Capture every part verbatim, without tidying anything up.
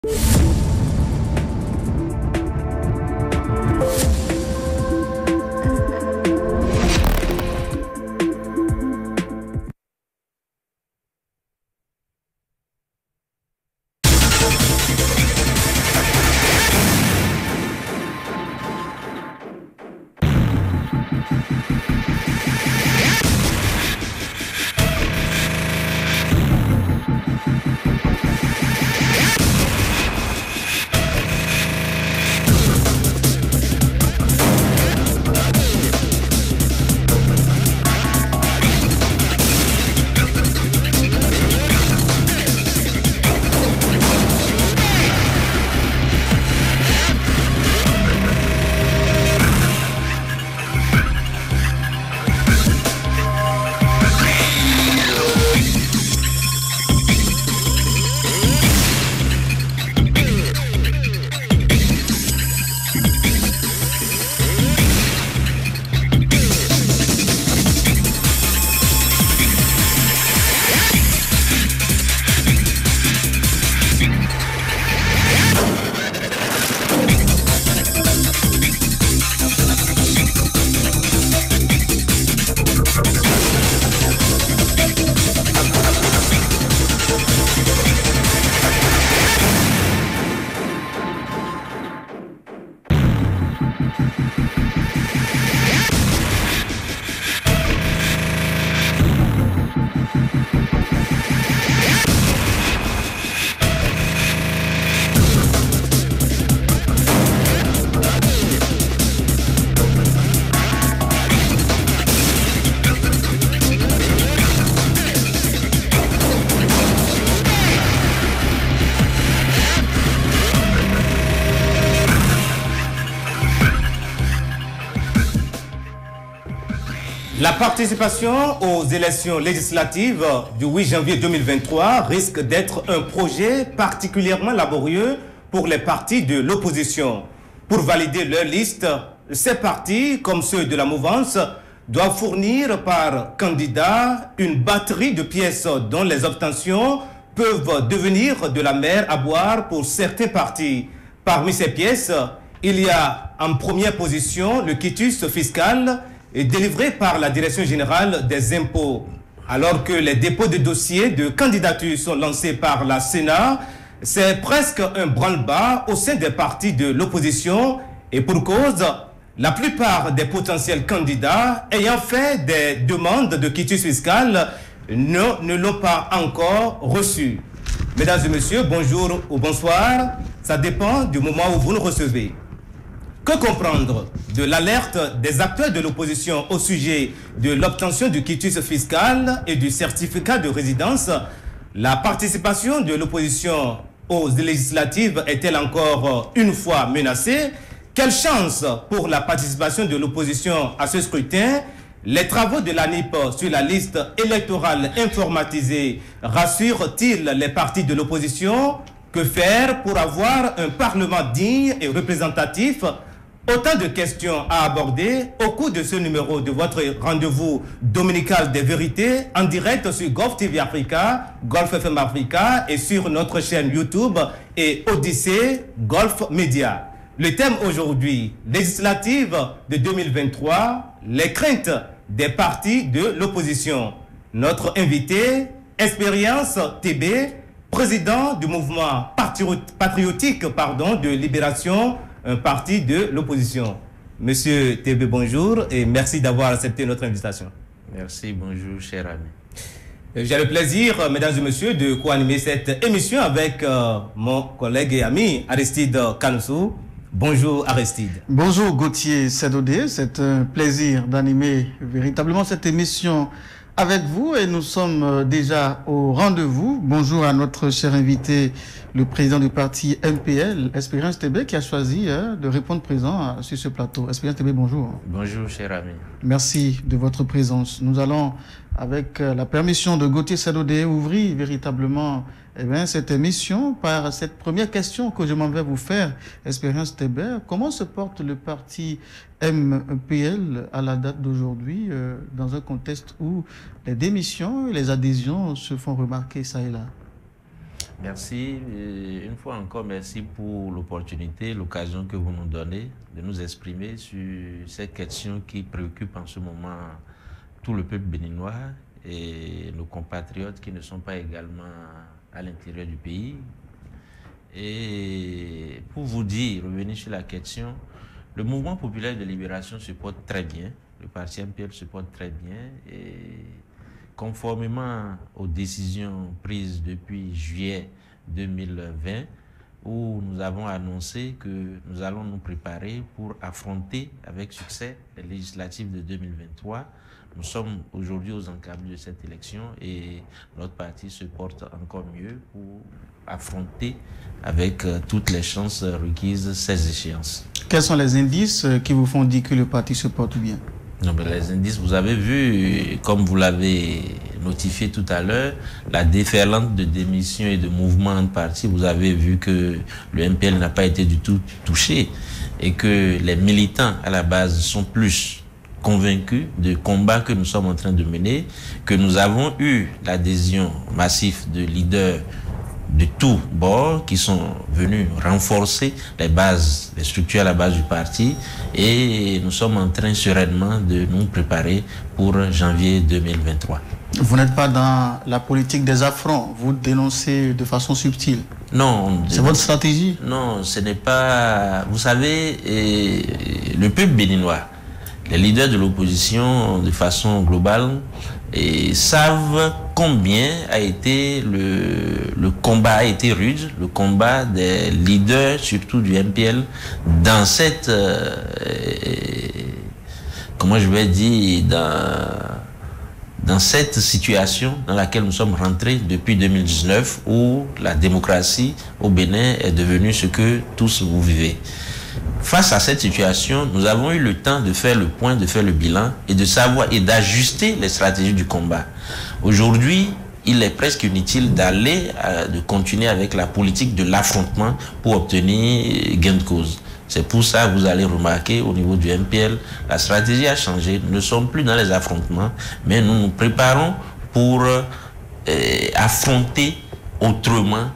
La participation aux élections législatives du huit janvier deux mille vingt-trois risque d'être un projet particulièrement laborieux pour les partis de l'opposition. Pour valider leur liste, ces partis, comme ceux de la mouvance, doivent fournir par candidat une batterie de pièces dont les obtentions peuvent devenir de la mer à boire pour certains partis. Parmi ces pièces, il y a en première position le quitus fiscal délivré par la Direction générale des impôts. Alors que les dépôts de dossiers de candidature sont lancés par la Sénat, c'est presque un branle-bas au sein des partis de l'opposition et pour cause, la plupart des potentiels candidats ayant fait des demandes de quitus fiscal ne, ne l'ont pas encore reçu. Mesdames et messieurs, bonjour ou bonsoir, ça dépend du moment où vous nous recevez. Que comprendre de l'alerte des acteurs de l'opposition au sujet de l'obtention du quitus fiscal et du certificat de résidence? La participation de l'opposition aux législatives est-elle encore une fois menacée? Quelle chance pour la participation de l'opposition à ce scrutin? Les travaux de l'A N I P sur la liste électorale informatisée rassurent-ils les partis de l'opposition? Que faire pour avoir un Parlement digne et représentatif? Autant de questions à aborder au cours de ce numéro de votre rendez-vous dominical des vérités en direct sur Golf T V Africa, Golf F M Africa et sur notre chaîne YouTube et Odyssée Golf Média. Le thème aujourd'hui, législative de deux mille vingt-trois, les craintes des partis de l'opposition. Notre invité, Expérience T B, président du mouvement patriotique pardon, de libération, un parti de l'opposition. Monsieur T B, bonjour et merci d'avoir accepté notre invitation. Merci, bonjour, cher ami. J'ai le plaisir, mesdames et messieurs, de co-animer cette émission avec euh, mon collègue et ami Aristide Kanoussou. Bonjour Aristide. Bonjour Gauthier Sedodé, c'est un plaisir d'animer véritablement cette émission avec vous et nous sommes déjà au rendez-vous. Bonjour à notre cher invité, le président du parti M P L, Expérience T B, qui a choisi hein, de répondre présent sur ce plateau. Expérience T B, bonjour. Bonjour, cher ami. Merci de votre présence. Nous allons, avec la permission de Gauthier Sedodé, ouvrir véritablement eh bien, cette émission par cette première question que je m'en vais vous faire, Expérience T B. Comment se porte le parti M P L à la date d'aujourd'hui, euh, dans un contexte où les démissions et les adhésions se font remarquer ça et là? Merci. Et une fois encore, merci pour l'opportunité, l'occasion que vous nous donnez de nous exprimer sur ces questions qui préoccupent en ce moment tout le peuple béninois et nos compatriotes qui ne sont pas également à l'intérieur du pays. Et pour vous dire, revenir sur la question, le mouvement populaire de libération se porte très bien, le parti M P L se porte très bien et conformément aux décisions prises depuis juillet deux mille vingt, où nous avons annoncé que nous allons nous préparer pour affronter avec succès les législatives de deux mille vingt-trois. Nous sommes aujourd'hui aux encablures de cette élection et notre parti se porte encore mieux pour affronter avec toutes les chances requises ces échéances. Quels sont les indices qui vous font dire que le parti se porte bien? Non, mais les indices, vous avez vu, comme vous l'avez notifié tout à l'heure, la déferlante de démissions et de mouvements de parti, vous avez vu que le M P L n'a pas été du tout touché et que les militants à la base sont plus convaincus du combat que nous sommes en train de mener, que nous avons eu l'adhésion massive de leaders de tous bords qui sont venus renforcer les bases, les structures à la base du parti et nous sommes en train sereinement de nous préparer pour janvier deux mille vingt-trois. Vous n'êtes pas dans la politique des affronts, vous dénoncez de façon subtile. Non. C'est votre stratégie? Non, ce n'est pas... Vous savez, le peuple béninois, les leaders de l'opposition de façon globale et savent combien a été le, le combat a été rude, le combat des leaders, surtout du M P L, dans cette, euh, comment je vais dire, dans, dans cette situation dans laquelle nous sommes rentrés depuis deux mille dix-neuf, où la démocratie au Bénin est devenue ce que tous vous vivez. Face à cette situation, nous avons eu le temps de faire le point, de faire le bilan et de savoir et d'ajuster les stratégies du combat. Aujourd'hui, il est presque inutile d'aller, euh, de continuer avec la politique de l'affrontement pour obtenir gain de cause. C'est pour ça que vous allez remarquer au niveau du M P L, la stratégie a changé. Nous ne sommes plus dans les affrontements, mais nous nous préparons pour euh, affronter autrement.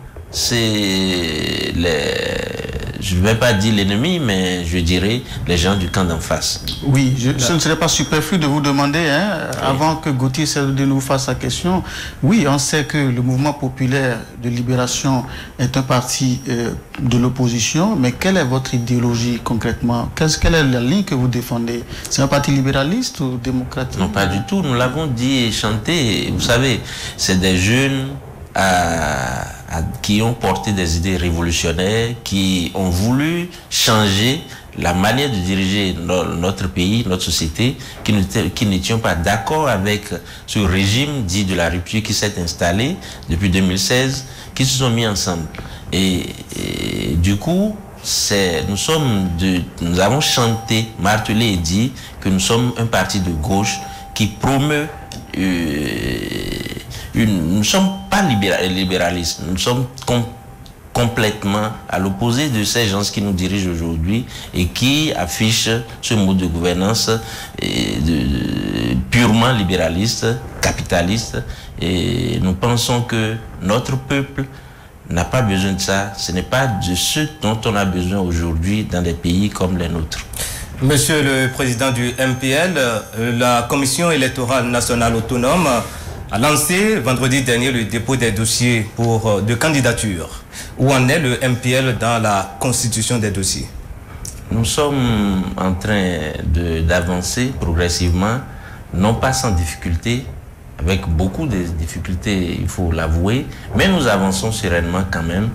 C'est les... Je ne vais pas dire l'ennemi, mais je dirais les gens du camp d'en face. Oui, je, ce ne serait pas superflu de vous demander, hein, oui. Avant que Gauthier de nous fasse sa question. Oui, on sait que le mouvement populaire de libération est un parti euh, de l'opposition, mais quelle est votre idéologie concrètement? Qu'est-ce, Quelle est la ligne que vous défendez? C'est un parti libéraliste ou démocratique? Non, pas du tout. Nous l'avons dit et chanté. Vous savez, c'est des jeunes à, à, qui ont porté des idées révolutionnaires, qui ont voulu changer la manière de diriger no, notre pays, notre société, qui qui n'étions pas d'accord avec ce régime dit de la rupture qui s'est installé depuis deux mille seize, qui se sont mis ensemble. Et, et du coup, c'est, nous, sommes de, nous avons chanté, martelé et dit que nous sommes un parti de gauche qui promeut euh, Une, nous ne sommes pas libéralistes, nous sommes com complètement à l'opposé de ces gens qui nous dirigent aujourd'hui et qui affichent ce mode de gouvernance et de, de, purement libéraliste, capitaliste. Et nous pensons que notre peuple n'a pas besoin de ça. Ce n'est pas de ce dont on a besoin aujourd'hui dans des pays comme les nôtres. Monsieur le Président du M P L, la Commission électorale nationale autonome a lancé vendredi dernier le dépôt des dossiers pour de candidature. Où en est le M P L dans la constitution des dossiers? Nous sommes en train d'avancer progressivement, non pas sans difficulté, avec beaucoup de difficultés, il faut l'avouer, mais nous avançons sereinement quand même.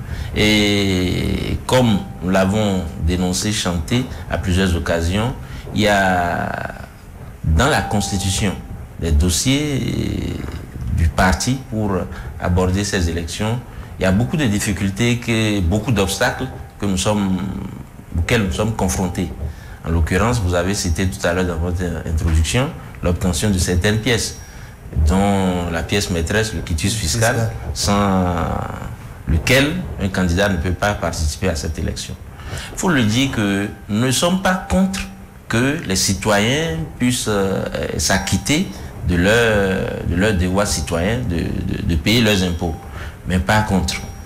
Et comme nous l'avons dénoncé, chanté à plusieurs occasions, il y a dans la constitution des dossiers du parti pour aborder ces élections. Il y a beaucoup de difficultés, que, beaucoup d'obstacles que nous sommes, auxquels nous sommes confrontés. En l'occurrence, vous avez cité tout à l'heure dans votre introduction l'obtention de certaines pièces, dont la pièce maîtresse, le quitus fiscal, sans lequel un candidat ne peut pas participer à cette élection. Il faut le dire que nous ne sommes pas contre que les citoyens puissent euh, s'acquitter de leur, de leur devoir citoyen de, de, de payer leurs impôts, mais pas contre.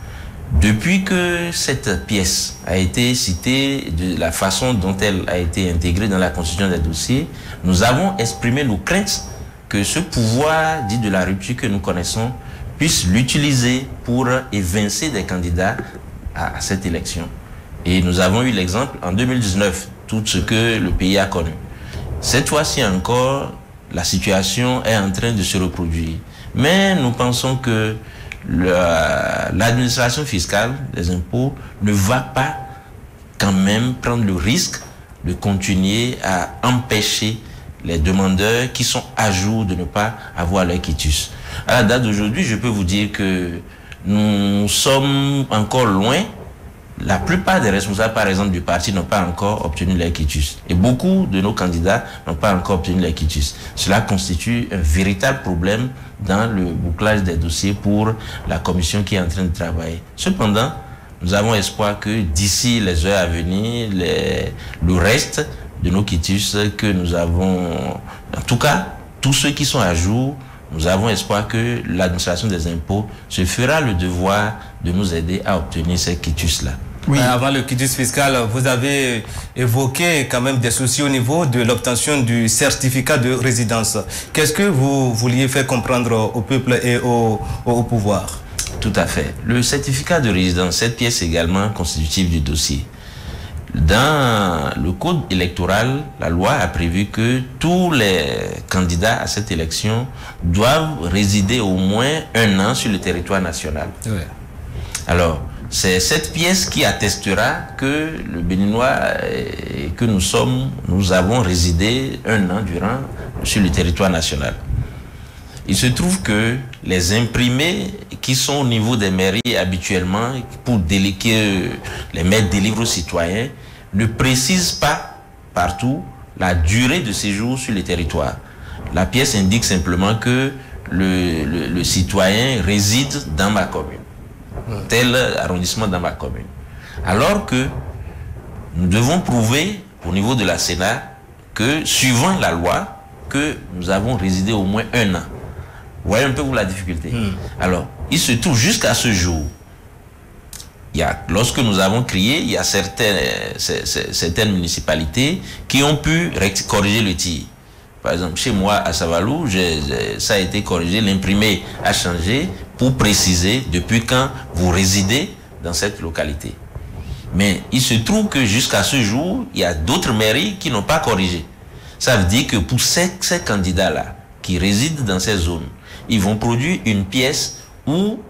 Depuis que cette pièce a été citée, de la façon dont elle a été intégrée dans la constitution des dossiers, nous avons exprimé nos craintes que ce pouvoir dit de la rupture que nous connaissons puisse l'utiliser pour évincer des candidats à, à cette élection. Et nous avons eu l'exemple en deux mille dix-neuf, tout ce que le pays a connu. Cette fois-ci encore, la situation est en train de se reproduire. Mais nous pensons que l'administration fiscale des impôts ne va pas quand même prendre le risque de continuer à empêcher les demandeurs qui sont à jour de ne pas avoir leur quitus. À la date d'aujourd'hui, je peux vous dire que nous sommes encore loin. La plupart des responsables, par exemple, du parti n'ont pas encore obtenu leur quitus. Et beaucoup de nos candidats n'ont pas encore obtenu leur quitus. Cela constitue un véritable problème dans le bouclage des dossiers pour la commission qui est en train de travailler. Cependant, nous avons espoir que d'ici les heures à venir, les, le reste de nos quitus que nous avons, en tout cas, tous ceux qui sont à jour, nous avons espoir que l'administration des impôts se fera le devoir de nous aider à obtenir ces quitus-là. Oui. Avant le quitus fiscal, vous avez évoqué quand même des soucis au niveau de l'obtention du certificat de résidence. Qu'est-ce que vous vouliez faire comprendre au peuple et au, au pouvoir? Tout à fait. Le certificat de résidence, cette pièce également constitutive du dossier. Dans le code électoral, la loi a prévu que tous les candidats à cette élection doivent résider au moins un an sur le territoire national. Oui. Alors, c'est cette pièce qui attestera que le Béninois et que nous sommes, nous avons résidé un an durant sur le territoire national. Il se trouve que les imprimés qui sont au niveau des mairies habituellement pour déléguer, les maîtres délivrent aux citoyens ne précisent pas partout la durée de séjour sur le territoire. La pièce indique simplement que le, le, le citoyen réside dans ma commune, tel arrondissement dans ma commune. Alors que nous devons prouver au niveau de la Sénat que, suivant la loi, que nous avons résidé au moins un an. Vous voyez un peu où la difficulté. Mm. Alors, il se trouve jusqu'à ce jour, il y a, lorsque nous avons crié, il y a certaines, certaines municipalités qui ont pu corriger le tir. Par exemple, chez moi, à Savalou, j'ai, ça a été corrigé, l'imprimé a changé pour préciser depuis quand vous résidez dans cette localité. Mais il se trouve que jusqu'à ce jour, il y a d'autres mairies qui n'ont pas corrigé. Ça veut dire que pour ces, ces candidats-là qui résident dans ces zones, ils vont produire une pièce où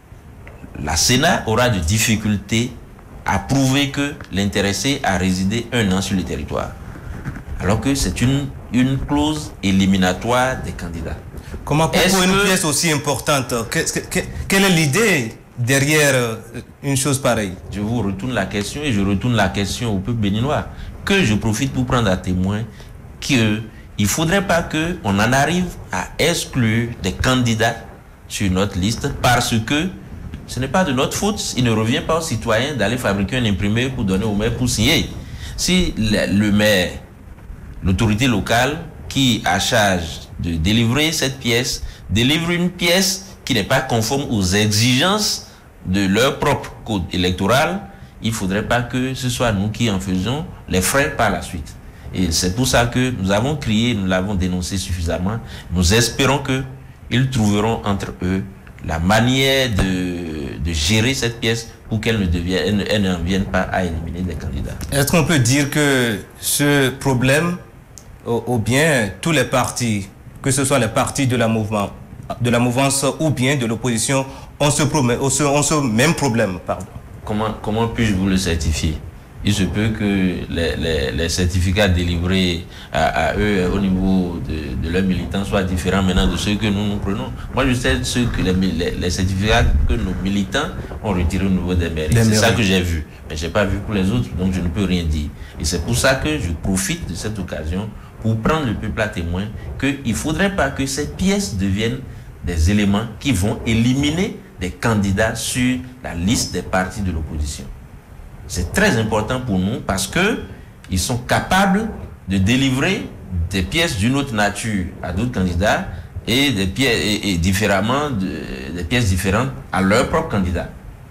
la Sénat aura de difficultés à prouver que l'intéressé a résidé un an sur le territoire. Alors que c'est une, une clause éliminatoire des candidats. Comment pour une que... pièce aussi importante, que, que, quelle est l'idée derrière une chose pareille? Je vous retourne la question et je retourne la question au peuple béninois. Que je profite pour prendre à témoin qu'il ne faudrait pas qu'on en arrive à exclure des candidats sur notre liste parce que ce n'est pas de notre faute. Il ne revient pas aux citoyens d'aller fabriquer un imprimé pour donner au maire pour signer. Si le, le maire, l'autorité locale qui a charge de délivrer cette pièce, délivre une pièce qui n'est pas conforme aux exigences de leur propre code électoral, il ne faudrait pas que ce soit nous qui en faisons les frais par la suite. Et c'est pour ça que nous avons crié, nous l'avons dénoncé suffisamment. Nous espérons qu'ils trouveront entre eux la manière de, de gérer cette pièce pour qu'elle ne devienne, elle n'en vienne pas à éliminer des candidats. Est-ce qu'on peut dire que ce problème, ou, ou bien tous les partis, que ce soit les partis de la, mouvement, de la mouvance ou bien de l'opposition, ont ce, ont, ce, ont ce même problème, pardon? Comment, comment puis-je vous le certifier? Il se peut que les, les, les certificats délivrés à, à eux au niveau de, de leurs militants soient différents maintenant de ceux que nous nous prenons. Moi, je sais ceux que les, les, les certificats que nos militants ont retirés au niveau des mairies. C'est ça que j'ai vu. Mais je n'ai pas vu pour les autres, donc je ne peux rien dire. Et c'est pour ça que je profite de cette occasion pour prendre le peuple à témoin qu'il ne faudrait pas que ces pièces deviennent des éléments qui vont éliminer des candidats sur la liste des partis de l'opposition. C'est très important pour nous parce que ils sont capables de délivrer des pièces d'une autre nature à d'autres candidats et des pièces et, et différemment de, des pièces différentes à leurs propres candidats.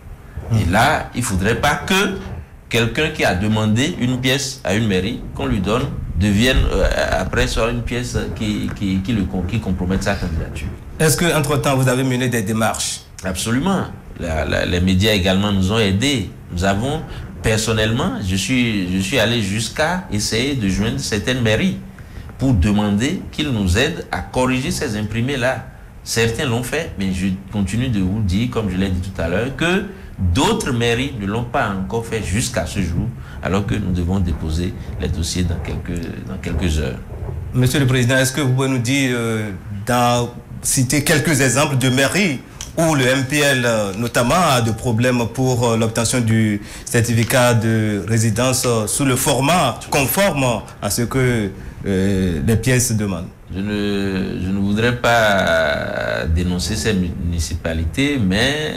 Et là, il ne faudrait pas que quelqu'un qui a demandé une pièce à une mairie, qu'on lui donne, devienne euh, après soit une pièce qui, qui, qui, le, qui compromette sa candidature. Est-ce qu'entre-temps, vous avez mené des démarches? Absolument. La, la, les médias également nous ont aidés. Nous avons, personnellement, je suis, je suis allé jusqu'à essayer de joindre certaines mairies pour demander qu'ils nous aident à corriger ces imprimés-là. Certains l'ont fait, mais je continue de vous dire, comme je l'ai dit tout à l'heure, que d'autres mairies ne l'ont pas encore fait jusqu'à ce jour, alors que nous devons déposer les dossiers dans quelques, dans quelques heures. Monsieur le Président, est-ce que vous pouvez nous dire, euh, dans, citer quelques exemples de mairies où le M P L, euh, notamment, a des problèmes pour euh, l'obtention du certificat de résidence euh, sous le format conforme à ce que euh, les pièces demandent? Je ne, je ne voudrais pas dénoncer ces municipalités, mais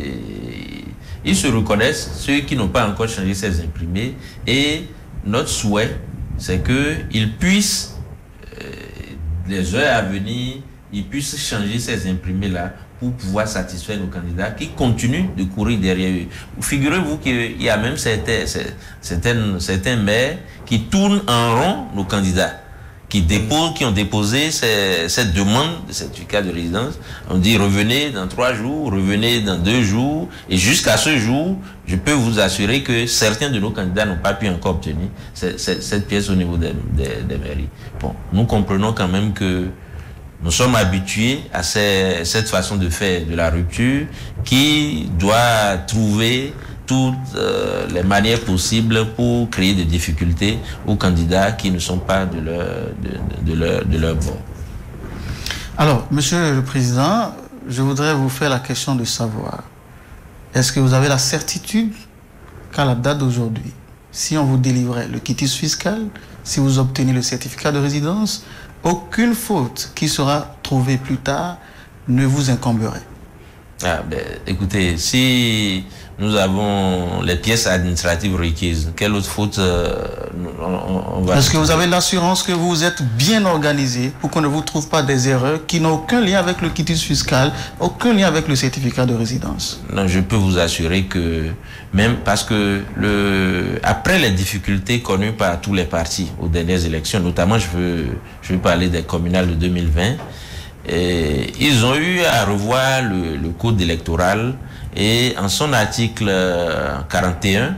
ils se reconnaissent, ceux qui n'ont pas encore changé ces imprimés, et notre souhait, c'est qu'ils puissent, euh, les heures à venir, ils puissent changer ces imprimés-là pour pouvoir satisfaire nos candidats qui continuent de courir derrière eux. Figurez-vous qu'il y a même certains, certains, certains maires qui tournent en rond nos candidats, qui déposent, qui ont déposé ces, cette demande de certificat de résidence. On dit revenez dans trois jours, revenez dans deux jours, et jusqu'à ce jour, je peux vous assurer que certains de nos candidats n'ont pas pu encore obtenir cette, cette, cette pièce au niveau des, des, des mairies. Bon, nous comprenons quand même que nous sommes habitués à ces, cette façon de faire de la rupture qui doit trouver toutes euh, les manières possibles pour créer des difficultés aux candidats qui ne sont pas de leur, de, de leur, de leur bord. Alors, Monsieur le Président, je voudrais vous faire la question de savoir, est-ce que vous avez la certitude qu'à la date d'aujourd'hui, si on vous délivrait le quitus fiscal, si vous obtenez le certificat de résidence, aucune faute qui sera trouvée plus tard ne vous incomberait? Ah, ben, écoutez, si nous avons les pièces administratives requises, quelle autre faute euh, on, on va... Est-ce que vous avez l'assurance que vous êtes bien organisé pour qu'on ne vous trouve pas des erreurs qui n'ont aucun lien avec le quitus fiscal, aucun lien avec le certificat de résidence? Non, je peux vous assurer que même parce que le, après les difficultés connues par tous les partis aux dernières élections, notamment je veux, je veux parler des communales de deux mille vingt, et ils ont eu à revoir le, le code électoral et en son article quarante et un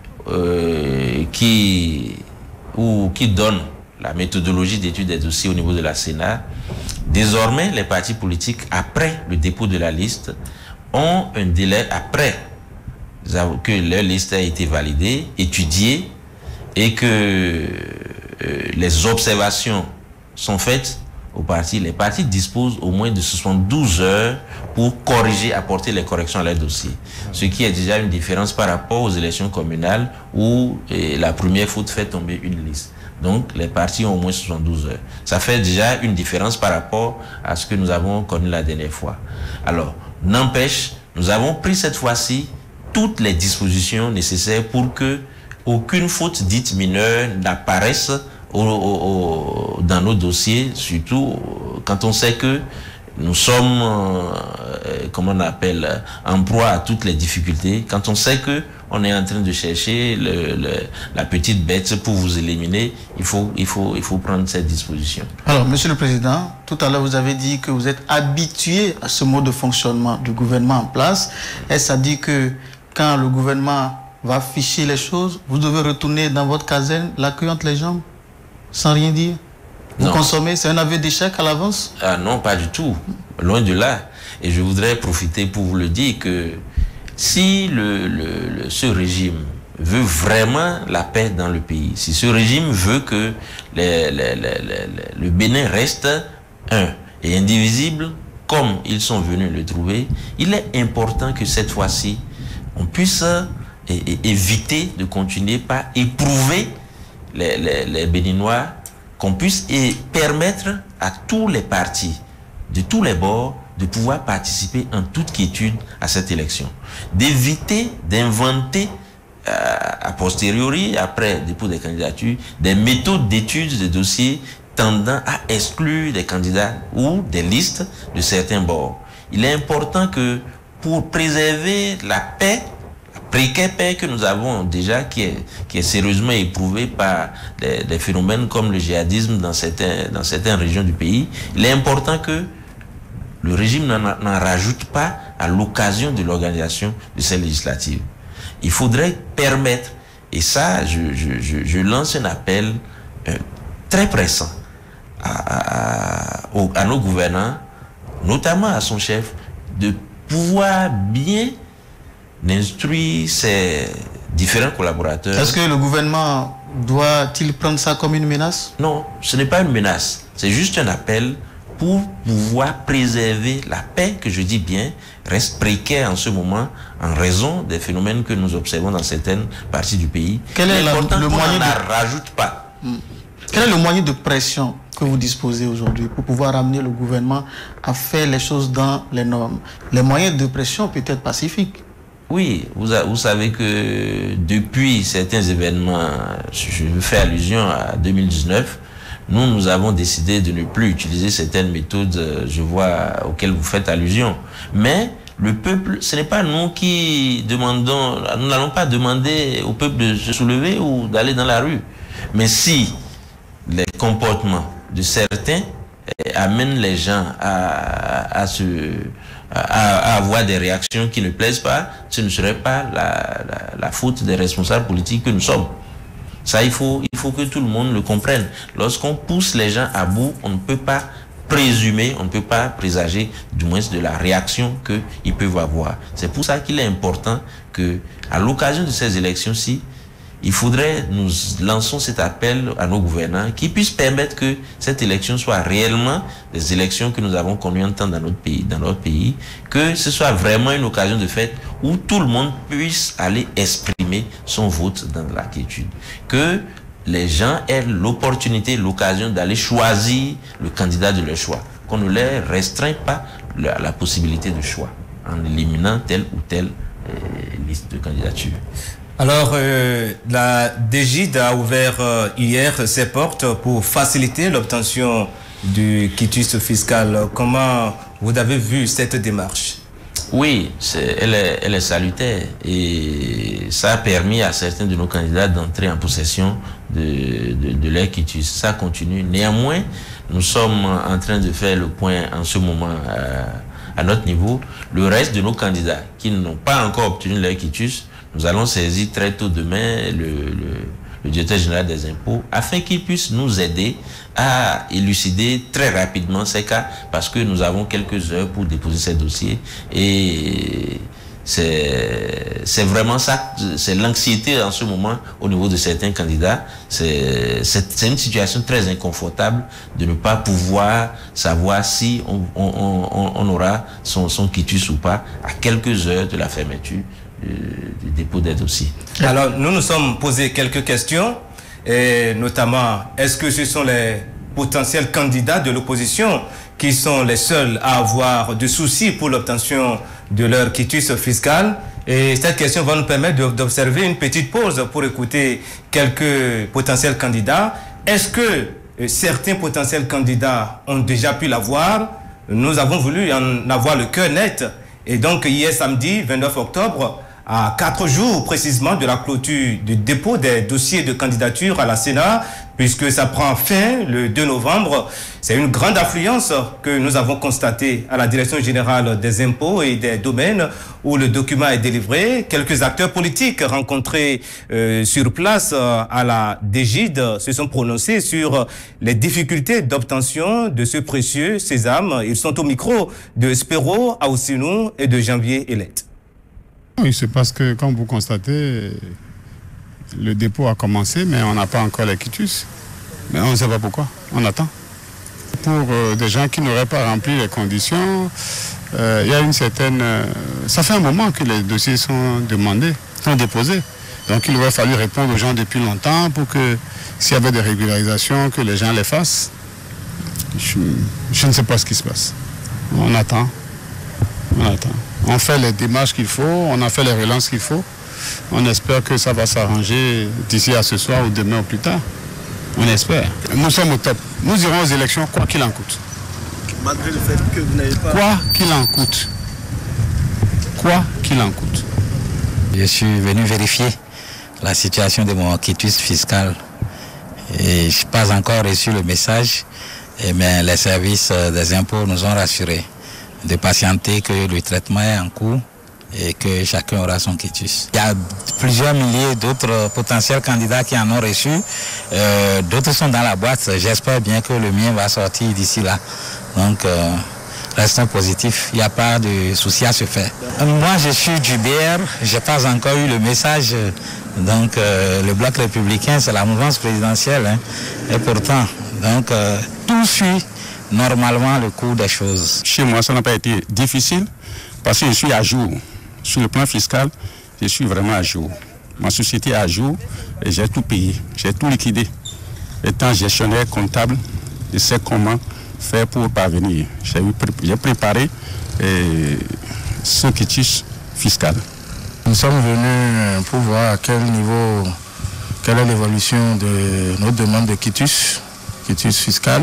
euh, qui, ou, qui donne la méthodologie d'étude des dossiers au niveau de la Sénat, désormais les partis politiques, après le dépôt de la liste, ont un délai après que leur liste a été validée, étudiée et que euh, les observations sont faites aux partis. Les partis disposent au moins de soixante-douze heures pour corriger, apporter les corrections à leur dossier. Ce qui est déjà une différence par rapport aux élections communales où eh, la première faute fait tomber une liste. Donc les partis ont au moins soixante-douze heures. Ça fait déjà une différence par rapport à ce que nous avons connu la dernière fois. Alors, n'empêche, nous avons pris cette fois-ci toutes les dispositions nécessaires pour que aucune faute dite mineure n'apparaisse Au, au, au, dans nos dossiers, surtout quand on sait que nous sommes, euh, comment on appelle, en proie à toutes les difficultés, quand on sait que on est en train de chercher le, le, la petite bête pour vous éliminer, il faut, il faut, il faut prendre cette disposition. Alors, Monsieur le Président, tout à l'heure vous avez dit que vous êtes habitué à ce mode de fonctionnement du gouvernement en place. Est-ce à dire que quand le gouvernement va ficher les choses, vous devez retourner dans votre caserne, la queue entre les jambes, sans rien dire? Vous non. Consommez, c'est un aveu d'échec à l'avance? Ah non, pas du tout. Loin de là. Et je voudrais profiter pour vous le dire que si le, le, le, ce régime veut vraiment la paix dans le pays, si ce régime veut que les, les, les, les, le Bénin reste un et indivisible, comme ils sont venus le trouver, il est important que cette fois-ci, on puisse é, é, éviter de continuer par éprouver Les, les, les Béninois, qu'on puisse et permettre à tous les partis, de tous les bords, de pouvoir participer en toute quiétude à cette élection. D'éviter d'inventer euh, a posteriori, après dépôt des candidatures, des méthodes d'étude des dossiers tendant à exclure des candidats ou des listes de certains bords. Il est important que pour préserver la paix précaire paix que nous avons déjà, qui est, qui est sérieusement éprouvée par des, des phénomènes comme le djihadisme dans certains, dans certaines régions du pays, il est important que le régime n'en rajoute pas à l'occasion de l'organisation de ces législatives. Il faudrait permettre, et ça, je, je, je, je lance un appel euh, très pressant à, à, à nos gouvernants, notamment à son chef, de pouvoir bien instruire ses différents collaborateurs. Est-ce que le gouvernement doit-il prendre ça comme une menace? Non, ce n'est pas une menace. C'est juste un appel pour pouvoir préserver la paix, que je dis bien, reste précaire en ce moment en raison des phénomènes que nous observons dans certaines parties du pays. Quel est la, le moyen de... de... rajoute pas. Quel est le moyen de pression que vous disposez aujourd'hui pour pouvoir amener le gouvernement à faire les choses dans les normes? Les moyens de pression peuvent être pacifiques. Oui, vous, a, vous savez que depuis certains événements, je fais allusion à deux mille dix-neuf, nous, nous avons décidé de ne plus utiliser certaines méthodes, je vois, auxquelles vous faites allusion. Mais le peuple, ce n'est pas nous qui demandons, nous n'allons pas demander au peuple de se soulever ou d'aller dans la rue. Mais si les comportements de certains eh, amènent les gens à, à, se, à, à avoir des réactions qui ne plaisent pas, ce ne serait pas la, la, la faute des responsables politiques que nous sommes. Ça, il faut, il faut que tout le monde le comprenne. Lorsqu'on pousse les gens à bout, on ne peut pas présumer, on ne peut pas présager du moins de la réaction qu'ils peuvent avoir. C'est pour ça qu'il est important que, à l'occasion de ces élections-ci, il faudrait, nous lançons cet appel à nos gouvernants qui puissent permettre que cette élection soit réellement des élections que nous avons connues en temps dans notre pays, dans notre pays, que ce soit vraiment une occasion de fête où tout le monde puisse aller exprimer son vote dans la quiétude. Que les gens aient l'opportunité, l'occasion d'aller choisir le candidat de leur choix. Qu'on ne leur restreint pas la, la possibilité de choix en éliminant telle ou telle euh, liste de candidatures. Alors, euh, la D G I D a ouvert euh, hier ses portes pour faciliter l'obtention du quitus fiscal. Comment vous avez vu cette démarche? Oui, c'est, elle, est, elle est salutaire et ça a permis à certains de nos candidats d'entrer en possession de, de, de leur quitus. Ça continue. Néanmoins, nous sommes en train de faire le point en ce moment euh, à notre niveau. Le reste de nos candidats qui n'ont pas encore obtenu leur quitus, nous allons saisir très tôt demain le, le, le directeur général des impôts afin qu'il puisse nous aider à élucider très rapidement ces cas parce que nous avons quelques heures pour déposer ces dossiers et c'est, c'est vraiment ça, c'est l'anxiété en ce moment au niveau de certains candidats. C'est, c'est, c'est une situation très inconfortable de ne pas pouvoir savoir si on, on, on, on aura son, son quitus ou pas à quelques heures de la fermeture du dépôt des dossiers. Alors, nous nous sommes posé quelques questions, et notamment, est-ce que ce sont les potentiels candidats de l'opposition qui sont les seuls à avoir de soucis pour l'obtention de leur quitus fiscal? Et cette question va nous permettre d'observer une petite pause pour écouter quelques potentiels candidats. Est-ce que certains potentiels candidats ont déjà pu l'avoir? Nous avons voulu en avoir le cœur net. Et donc, hier samedi, vingt-neuf octobre, à quatre jours précisément de la clôture du dépôt des dossiers de candidature à la Sénat, puisque ça prend fin le deux novembre. C'est une grande affluence que nous avons constatée à la Direction générale des impôts et des domaines où le document est délivré. Quelques acteurs politiques rencontrés euh, sur place euh, à la D G I D se sont prononcés sur les difficultés d'obtention de ce précieux sésame. Ils sont au micro de Spero Aoussinou et de Janvier Elette. Il se passe que, comme vous constatez, le dépôt a commencé, mais on n'a pas encore les quitus. Mais on ne sait pas pourquoi, on attend. Pour euh, des gens qui n'auraient pas rempli les conditions, euh, il y a une certaine... Euh, ça fait un moment que les dossiers sont demandés, sont déposés. Donc il aurait fallu répondre aux gens depuis longtemps pour que, s'il y avait des régularisations, que les gens les fassent. Je, je ne sais pas ce qui se passe. On attend. On attend. On fait les démarches qu'il faut, on a fait les relances qu'il faut. On espère que ça va s'arranger d'ici à ce soir ou demain ou plus tard. On espère. Nous sommes au top. Nous irons aux élections quoi qu'il en coûte. Malgré le fait que vous n'avez pas... Quoi qu'il en coûte. Quoi qu'il en coûte. Je suis venu vérifier la situation de mon quitus fiscal et je n'ai pas encore reçu le message, mais les services des impôts nous ont rassurés de patienter, que le traitement est en cours et que chacun aura son quitus. Il y a plusieurs milliers d'autres potentiels candidats qui en ont reçu. Euh, d'autres sont dans la boîte. J'espère bien que le mien va sortir d'ici là. Donc, euh, restons positifs. Il n'y a pas de souci à se faire. Moi, je suis du B R. Je n'ai pas encore eu le message. Donc, euh, le Bloc républicain, c'est la mouvance présidentielle. Hein. Et pourtant, donc, euh, tout suit normalement le cours des choses. Chez moi, ça n'a pas été difficile parce que je suis à jour. Sur le plan fiscal, je suis vraiment à jour. Ma société est à jour et j'ai tout payé, j'ai tout liquidé. Étant gestionnaire comptable, je sais comment faire pour parvenir. J'ai préparé eh, ce quitus fiscal. Nous sommes venus pour voir à quel niveau, quelle est l'évolution de notre demande de quitus, quitus fiscal.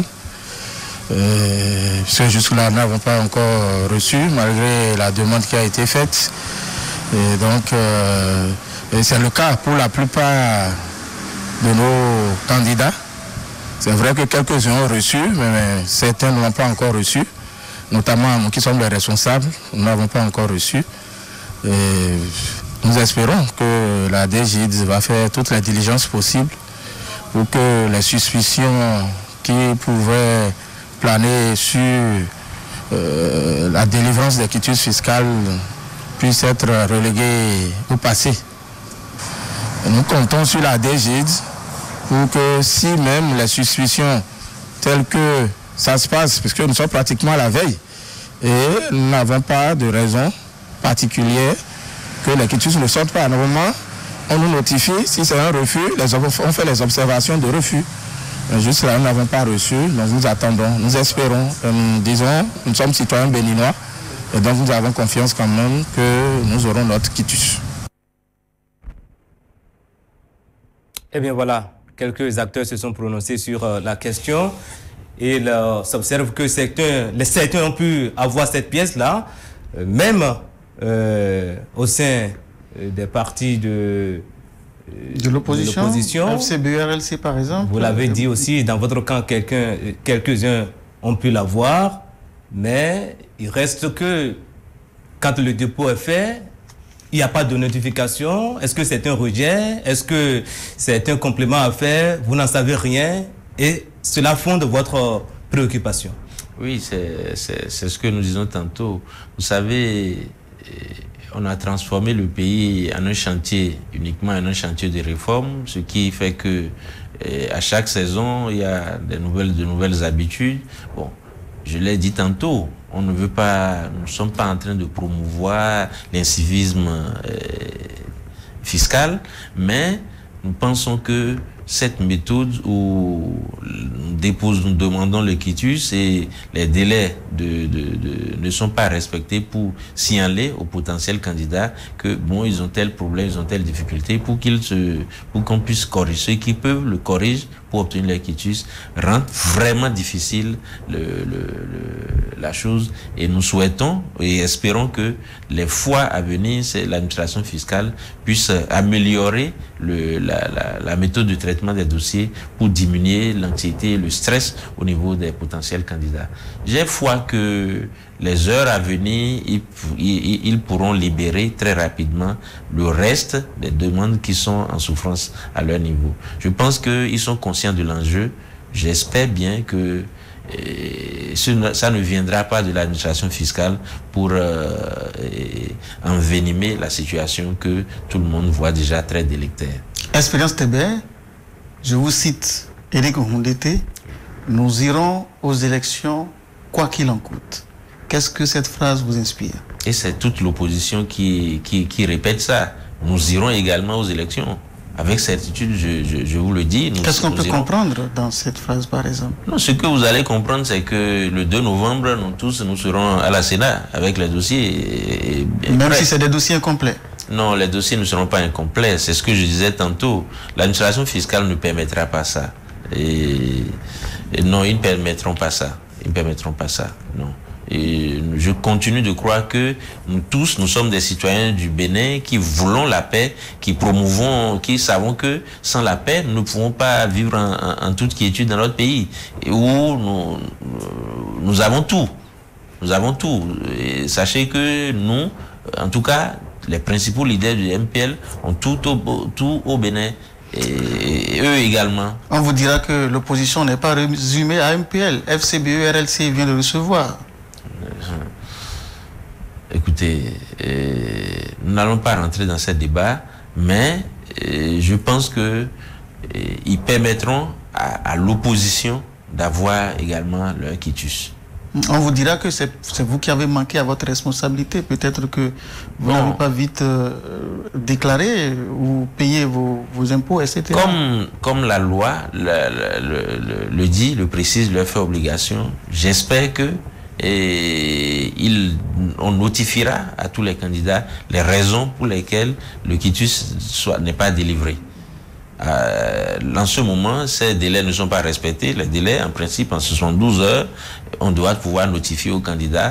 Euh, parce que jusque-là, nous n'avons pas encore reçu, malgré la demande qui a été faite. Et donc, euh, c'est le cas pour la plupart de nos candidats. C'est vrai que quelques-uns ont reçu, mais certains ne l'ont pas encore reçu. Notamment nous qui sommes les responsables, nous n'avons pas encore reçu. Et nous espérons que la D G I D va faire toutes les diligences possibles pour que les suspicions qui pouvaient planer sur euh, la délivrance des quitus fiscales puissent être reléguées au passé. Et nous comptons sur la D G I D pour que si même les suspicions telles que ça se passe, puisque nous sommes pratiquement à la veille, et nous n'avons pas de raison particulière que les quitus ne sortent pas. Normalement, on nous notifie, si c'est un refus, les, on fait les observations de refus. Mais juste là, nous n'avons pas reçu, donc nous attendons, nous espérons, nous disons, nous sommes citoyens béninois, et donc nous avons confiance quand même que nous aurons notre quitus. Eh bien voilà, quelques acteurs se sont prononcés sur euh, la question et il euh, s'observe que certains, les certains ont pu avoir cette pièce-là, euh, même euh, au sein euh, des partis de... De l'opposition, F C B R L C par exemple. Vous l'avez dit aussi, dans votre camp, quelqu'un, quelques-uns ont pu l'avoir, mais il reste que quand le dépôt est fait, il n'y a pas de notification. Est-ce que c'est un rejet? Est-ce que c'est un complément à faire? Vous n'en savez rien et cela fonde votre préoccupation. Oui, c'est ce que nous disons tantôt. Vous savez... On a transformé le pays en un chantier, uniquement en un chantier de réforme, ce qui fait que eh, à chaque saison, il y a de nouvelles, de nouvelles habitudes. Bon, je l'ai dit tantôt, on ne veut pas, nous ne sommes pas en train de promouvoir l'incivisme eh, fiscal, mais nous pensons que cette méthode où nous, dépose, nous demandons le quitus et les délais de, de, de, ne sont pas respectés pour signaler aux potentiels candidats que bon, ils ont tel problème, ils ont telle difficulté pour qu'ils se, pour qu'on puisse corriger. Ceux qui peuvent le corriger pour obtenir le quitus rend vraiment difficile le, le, le, la chose et nous souhaitons et espérons que les fois à venir, l'administration fiscale puisse améliorer le, la, la, la méthode de traitement des dossiers pour diminuer l'anxiété et le stress au niveau des potentiels candidats. J'ai foi que les heures à venir, ils, ils, ils pourront libérer très rapidement le reste des demandes qui sont en souffrance à leur niveau. Je pense qu'ils sont conscients de l'enjeu. J'espère bien que et ça ne viendra pas de l'administration fiscale pour euh, envenimer la situation que tout le monde voit déjà très délétère. Espérance T B, je vous cite Éric Oundété, nous irons aux élections quoi qu'il en coûte. Qu'est-ce que cette phrase vous inspire? Et c'est toute l'opposition qui, qui, qui répète ça. Nous irons également aux élections. Avec certitude, je, je, je vous le dis. Qu'est-ce qu'on peut irons... comprendre dans cette phrase, par exemple? Non, ce que vous allez comprendre, c'est que le deux novembre, nous tous, nous serons à la Sénat avec les dossiers. Et, et Même prêts. Si c'est des dossiers incomplets? Non, les dossiers ne seront pas incomplets. C'est ce que je disais tantôt. L'administration fiscale ne permettra pas ça. Et, et non, ils ne permettront pas ça. Ils ne permettront pas ça. Non. Et je continue de croire que nous tous, nous sommes des citoyens du Bénin qui voulons la paix, qui promouvons, qui savons que sans la paix, nous ne pouvons pas vivre en, en, en toute quiétude dans notre pays, et où nous, nous avons tout. Nous avons tout. Et sachez que nous, en tout cas, les principaux leaders du M P L ont tout au, tout au Bénin. Et eux également. On vous dira que l'opposition n'est pas résumée à M P L. F C B E, R L C vient de recevoir. Écoutez, euh, nous n'allons pas rentrer dans ce débat, mais euh, je pense que euh, ils permettront à, à l'opposition d'avoir également leur quitus. On vous dira que c'est vous qui avez manqué à votre responsabilité. Peut-être que vous n'avez pas vite euh, déclaré ou payé vos, vos impôts, et cetera. Comme, comme la loi le, le, le, le dit, le précise, leur fait obligation, j'espère que et il, on notifiera à tous les candidats les raisons pour lesquelles le quitus n'est pas délivré. Euh, en ce moment, ces délais ne sont pas respectés. Les délais, en principe, en soixante-douze heures, on doit pouvoir notifier aux candidats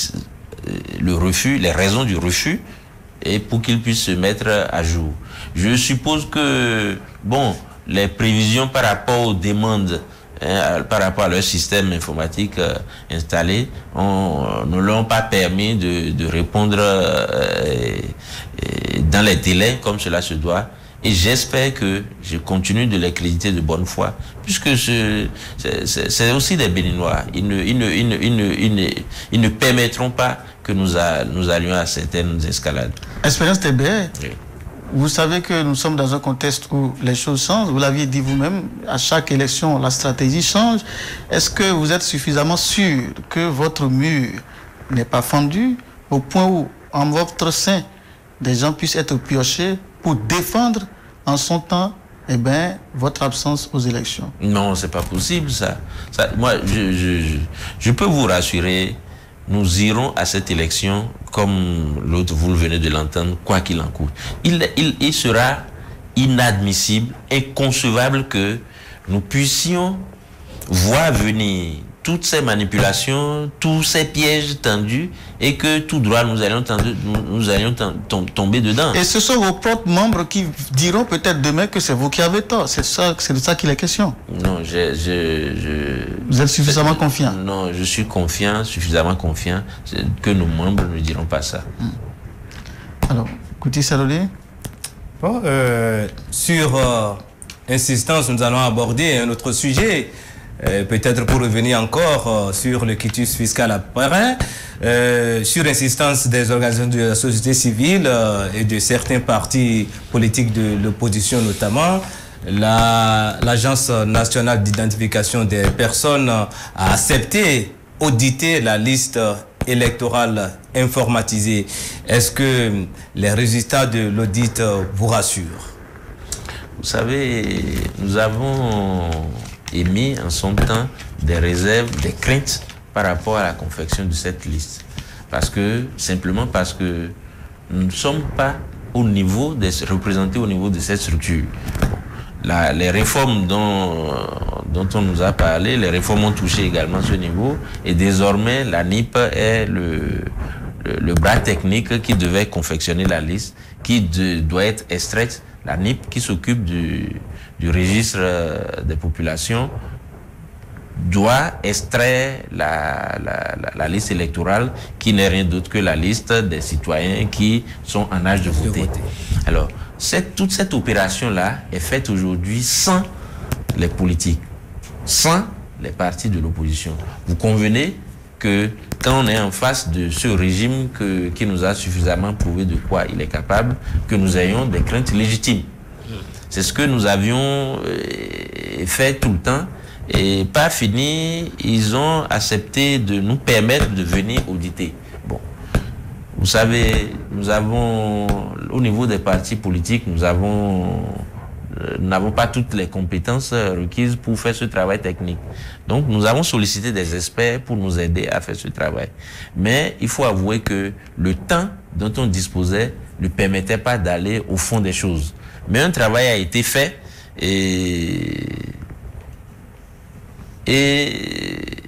le refus, les raisons du refus, et pour qu'ils puissent se mettre à jour. Je suppose que, bon, les prévisions par rapport aux demandes, hein, par rapport à leur système informatique euh, installé, on, ne leur ont pas permis de, de répondre euh, et dans les délais comme cela se doit. Et j'espère que je continue de les créditer de bonne foi, puisque c'est aussi des Béninois. Ils ne, ils, ne, ils, ne, ils, ne, ils, ne, ils ne permettront pas que nous, a, nous allions à certaines escalades. Expérience T B R, oui. Vous savez que nous sommes dans un contexte où les choses changent. Vous l'aviez dit vous-même, à chaque élection, la stratégie change. Est-ce que vous êtes suffisamment sûr que votre mur n'est pas fendu au point où, en votre sein, des gens puissent être piochés pour défendre en son temps eh ben, votre absence aux élections? Non, c'est pas possible ça. ça moi, je, je, je, je peux vous rassurer, nous irons à cette élection comme l'autre, vous le venez de l'entendre, quoi qu'il en coûte. Il, il, il sera inadmissible, inconcevable que nous puissions voir venir toutes ces manipulations, tous ces pièges tendus, et que tout droit nous allions, tendu, nous, nous allions tomber dedans. Et ce sont vos propres membres qui diront peut-être demain que c'est vous qui avez tort. C'est ça, c'est de ça qu'il est question. Non, je, je, je vous êtes suffisamment confiant? Non, je suis confiant, suffisamment confiant que nos membres ne diront pas ça. Hum. Alors, Kouti Salolé. Bon, euh, sur euh, insistance, nous allons aborder un autre sujet. Euh, peut-être pour revenir encore euh, sur le quitus fiscal après, euh, sur insistance des organisations de la société civile euh, et de certains partis politiques de l'opposition notamment, l'Agence la, nationale d'identification des personnes a accepté auditer la liste électorale informatisée. Est-ce que les résultats de l'audit vous rassurent? Vous savez, nous avons émis en son temps des réserves, des craintes par rapport à la confection de cette liste. Parce que, simplement parce que nous ne sommes pas au niveau, des, représentés au niveau de cette structure. La, les réformes dont, dont on nous a parlé, les réformes ont touché également ce niveau, et désormais la N I P est le, le, le bras technique qui devait confectionner la liste, qui de, doit être extraite. La N I P qui s'occupe du, du registre des populations doit extraire la, la, la, la liste électorale qui n'est rien d'autre que la liste des citoyens qui sont en âge de voter. De voter. Alors, cette, toute cette opération-là est faite aujourd'hui sans les politiques, sans les partis de l'opposition. Vous convenez que quand on est en face de ce régime que, qui nous a suffisamment prouvé de quoi il est capable, que nous ayons des craintes légitimes. C'est ce que nous avions fait tout le temps. Et pas fini, ils ont accepté de nous permettre de venir auditer. Bon, vous savez, nous avons, au niveau des partis politiques, nous avons, nous n'avons pas toutes les compétences requises pour faire ce travail technique. Donc, nous avons sollicité des experts pour nous aider à faire ce travail. Mais il faut avouer que le temps dont on disposait ne permettait pas d'aller au fond des choses. Mais un travail a été fait et, et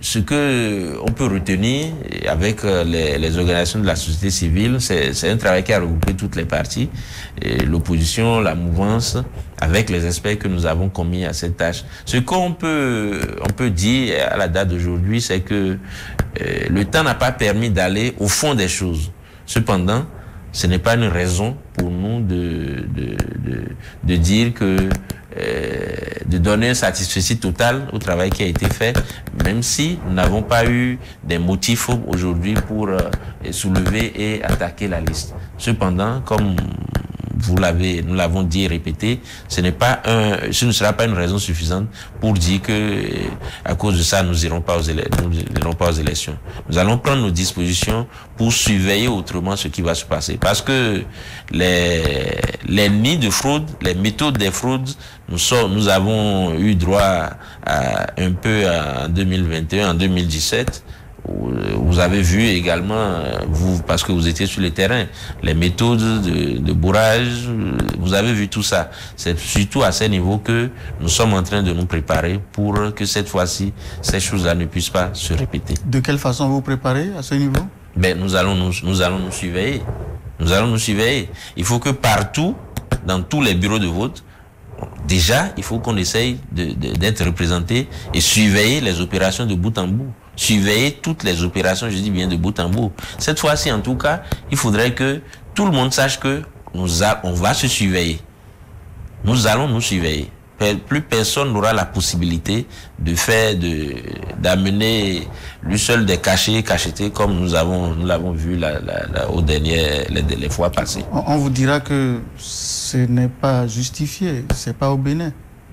ce que on peut retenir avec les, les organisations de la société civile, c'est un travail qui a regroupé toutes les parties, l'opposition, la mouvance, avec les experts que nous avons commis à cette tâche. Ce qu'on peut, on peut dire à la date d'aujourd'hui, c'est que euh, le temps n'a pas permis d'aller au fond des choses. Cependant, ce n'est pas une raison pour nous de, de, de, de dire que euh, de donner un satisfecit total au travail qui a été fait, même si nous n'avons pas eu des motifs aujourd'hui pour euh, soulever et attaquer la liste. Cependant, comme vous l'avez, nous l'avons dit et répété, ce n'est pas un, ce ne sera pas une raison suffisante pour dire que, à cause de ça, nous irons pas aux élections, nous n'irons pas aux élections. Nous allons prendre nos dispositions pour surveiller autrement ce qui va se passer. Parce que les, les nids de fraude, les méthodes des fraudes, nous sommes, nous avons eu droit à un peu en deux mille vingt et un, en deux mille dix-sept. Vous avez vu également, vous, parce que vous étiez sur le terrain, les méthodes de, de bourrage, vous avez vu tout ça. C'est surtout à ce niveau que nous sommes en train de nous préparer pour que cette fois-ci, ces choses-là ne puissent pas se répéter. De quelle façon vous préparez à ce niveau? Ben, nous allons nous, nous allons nous surveiller. Nous allons nous surveiller. Il faut que partout, dans tous les bureaux de vote, déjà, il faut qu'on essaye d'être représenté et surveiller les opérations de bout en bout. Surveiller toutes les opérations, je dis bien de bout en bout. Cette fois-ci, en tout cas, il faudrait que tout le monde sache que nous a, on va se surveiller. Nous allons nous surveiller. Plus personne n'aura la possibilité de faire, de d'amener lui seul des cachets, cachetés, comme nous avons, nous l'avons vu la, la, la, aux dernières, les, les fois passées. On, on vous dira que ce n'est pas justifié, c'est pas au Bénin.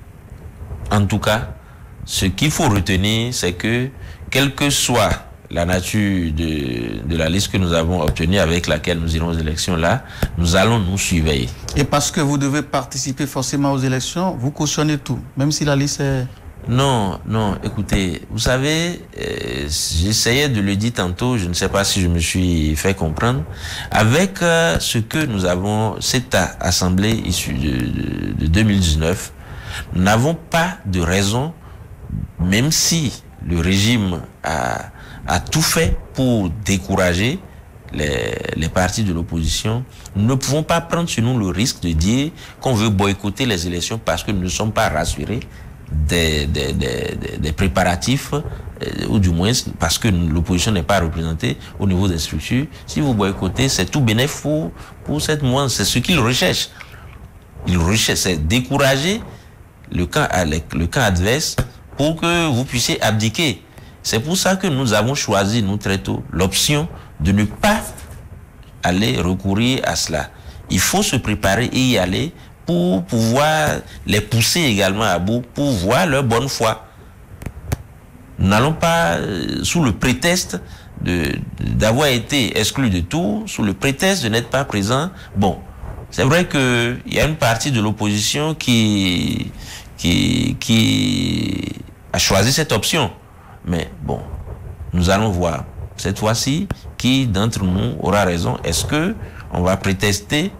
En tout cas, ce qu'il faut retenir, c'est que quelle que soit la nature de, de la liste que nous avons obtenue avec laquelle nous irons aux élections là, nous allons nous surveiller. Et parce que vous devez participer forcément aux élections, vous cautionnez tout, même si la liste est... Non, non, écoutez, vous savez, euh, j'essayais de le dire tantôt, je ne sais pas si je me suis fait comprendre, avec euh, ce que nous avons, cette assemblée issue de, de, de deux mille dix-neuf, nous n'avons pas de raison, même si le régime a, a tout fait pour décourager les, les partis de l'opposition, nous ne pouvons pas prendre sur nous le risque de dire qu'on veut boycotter les élections parce que nous ne sommes pas rassurés des, des, des, des préparatifs, euh, ou du moins parce que l'opposition n'est pas représentée au niveau des structures. Si vous boycottez, c'est tout bénéfice pour, pour cette moindre, c'est ce qu'ils recherchent. Ils recherchent, c'est décourager le camp, le camp adverse pour que vous puissiez abdiquer. C'est pour ça que nous avons choisi, nous très tôt, l'option de ne pas aller recourir à cela. Il faut se préparer et y aller pour pouvoir les pousser également à bout, pour voir leur bonne foi. Nous n'allons pas, sous le prétexte d'avoir été exclus de tout, sous le prétexte de n'être pas présent. Bon, c'est vrai qu'il y a une partie de l'opposition qui, qui, qui a choisi cette option. Mais bon, nous allons voir cette fois-ci qui d'entre nous aura raison. Est-ce que on va prétester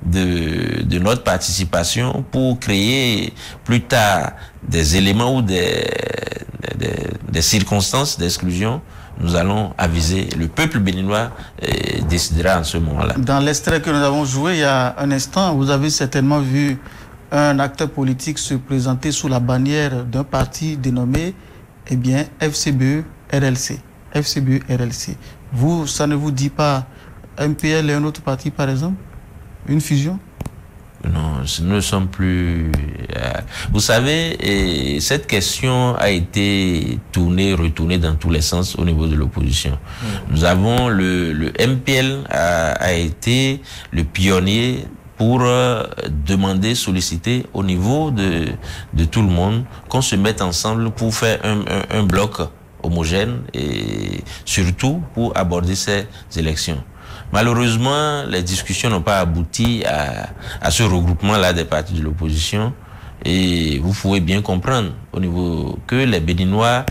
de, de notre participation pour créer plus tard des éléments ou des, des, des circonstances d'exclusion? Nous allons aviser. Le peuple béninois eh, décidera en ce moment-là. Dans l'extrait que nous avons joué il y a un instant, vous avez certainement vu un acteur politique se présenter sous la bannière d'un parti dénommé eh bien, F C B E R L C. F C B E R L C. Vous, ça ne vous dit pas M P L et un autre parti, par exemple? Une fusion? Non, ce ne sont plus... Euh, vous savez, et cette question a été tournée, retournée dans tous les sens au niveau de l'opposition. Mmh. Nous avons le, le M P L a, a été le pionnier pour euh, demander, solliciter au niveau de, de tout le monde qu'on se mette ensemble pour faire un, un, un bloc homogène et surtout pour aborder ces élections. Malheureusement, les discussions n'ont pas abouti à, à ce regroupement-là des partis de l'opposition et vous pouvez bien comprendre au niveau que les Béninois,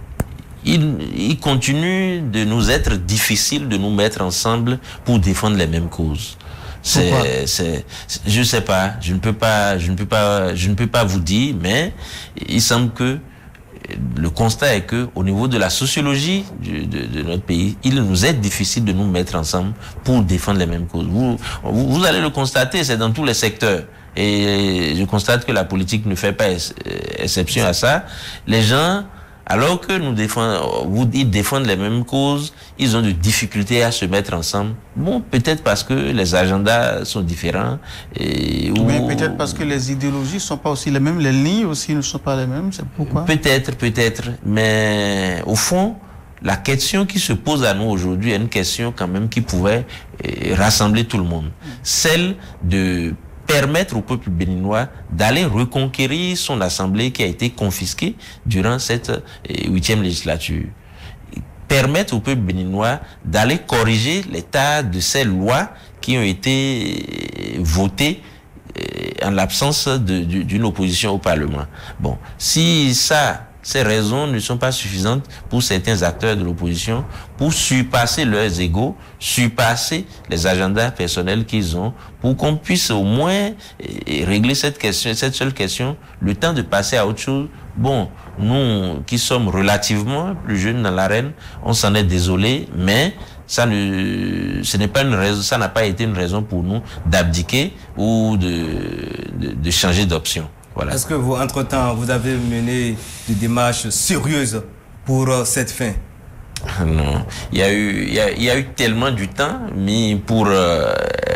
il, il continue de nous être difficile de nous mettre ensemble pour défendre les mêmes causes. C'est, c'est, je sais pas, je ne peux pas, je ne peux pas, je ne peux pas vous dire, mais il semble que le constat est que au niveau de la sociologie de, de, de notre pays, il nous est difficile de nous mettre ensemble pour défendre les mêmes causes. Vous, vous, vous allez le constater, c'est dans tous les secteurs. Et je constate que la politique ne fait pas exception à ça. Les gens, alors que nous défendons, vous, ils défendent les mêmes causes, ils ont des difficultés à se mettre ensemble. Bon, peut-être parce que les agendas sont différents. Et, ou ou peut-être parce que les idéologies ne sont pas aussi les mêmes, les lignes aussi ne sont pas les mêmes, c'est pourquoi? Peut-être, peut-être. Mais au fond, la question qui se pose à nous aujourd'hui est une question quand même qui pouvait euh, rassembler tout le monde. Celle de permettre au peuple béninois d'aller reconquérir son assemblée qui a été confisquée durant cette huitième législature. Permettre au peuple béninois d'aller corriger l'état de ces lois qui ont été votées en l'absence d'une opposition au Parlement. Bon, si ça, ces raisons ne sont pas suffisantes pour certains acteurs de l'opposition pour surpasser leurs égos, surpasser les agendas personnels qu'ils ont, pour qu'on puisse au moins régler cette question, cette seule question, le temps de passer à autre chose. Bon, nous qui sommes relativement plus jeunes dans l'arène, on s'en est désolé, mais ça ne, ce n'est pas une raison, ça n'a pas été une raison pour nous d'abdiquer ou de, de, de changer d'option. Voilà. Est-ce que vous, entre-temps, vous avez mené des démarches sérieuses pour euh, cette fin? Non, il y a eu, il y a, il y a eu tellement du temps mis pour euh,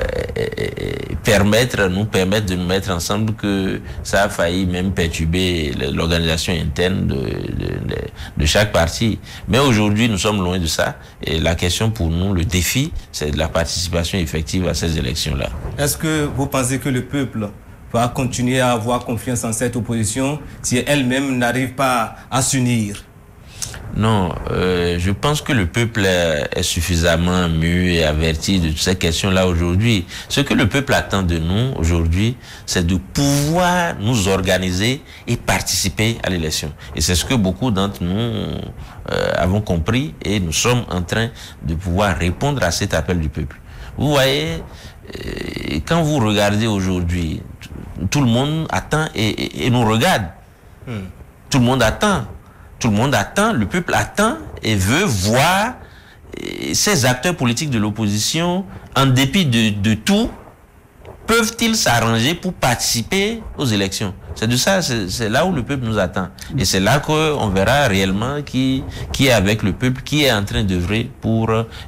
permettre, nous permettre de nous mettre ensemble que ça a failli même perturber l'organisation interne de, de, de, de chaque parti. Mais aujourd'hui, nous sommes loin de ça. Et la question pour nous, le défi, c'est de la participation effective à ces élections-là. Est-ce que vous pensez que le peuple va continuer à avoir confiance en cette opposition si elle-même n'arrive pas à s'unir? Non, euh, je pense que le peuple est, est suffisamment mûr et averti de toutes ces questions-là aujourd'hui. Ce que le peuple attend de nous aujourd'hui, c'est de pouvoir nous organiser et participer à l'élection. Et c'est ce que beaucoup d'entre nous euh, avons compris et nous sommes en train de pouvoir répondre à cet appel du peuple. Vous voyez, euh, quand vous regardez aujourd'hui, tout le monde attend et, et, et nous regarde. Hmm. Tout le monde attend. Tout le monde attend, le peuple attend et veut voir ces acteurs politiques de l'opposition, en dépit de, de tout, peuvent-ils s'arranger pour participer aux élections? C'est de ça, c'est là où le peuple nous attend. Et c'est là qu'on verra réellement qui, qui est avec le peuple, qui est en train d'œuvrer pour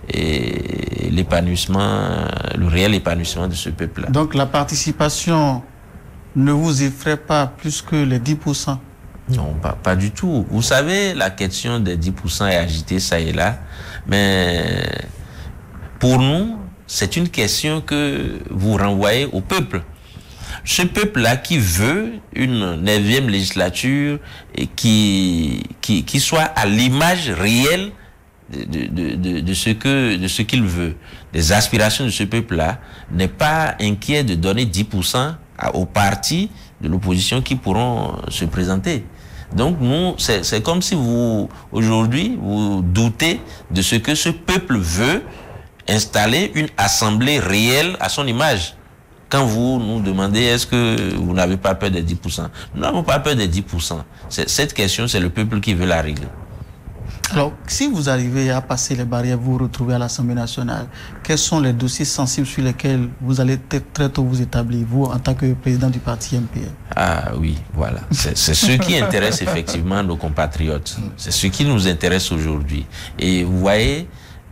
l'épanouissement, le réel épanouissement de ce peuple-là. Donc la participation ne vous effraie pas plus que les dix pour cent? Non, pas, pas du tout. Vous savez, la question des dix pour cent est agitée, ça et là. Mais pour nous, c'est une question que vous renvoyez au peuple. Ce peuple-là qui veut une neuvième législature et qui, qui, qui soit à l'image réelle de, de, de, de ce que, de ce qu'il veut. Les aspirations de ce peuple-là n'est pas inquiet de donner dix pour cent aux partis de l'opposition qui pourront se présenter. Donc nous, c'est comme si vous, aujourd'hui, vous doutez de ce que ce peuple veut, installer une assemblée réelle à son image. Quand vous nous demandez, est-ce que vous n'avez pas peur des dix pour cent? Nous n'avons pas peur des dix pour cent. Cette question, c'est le peuple qui veut la régler. Alors, si vous arrivez à passer les barrières, vous vous retrouvez à l'Assemblée nationale, quels sont les dossiers sensibles sur lesquels vous allez très tôt vous établir, vous, en tant que président du parti M P L? Ah oui, voilà. C'est ce qui intéresse effectivement nos compatriotes. C'est ce qui nous intéresse aujourd'hui. Et vous voyez,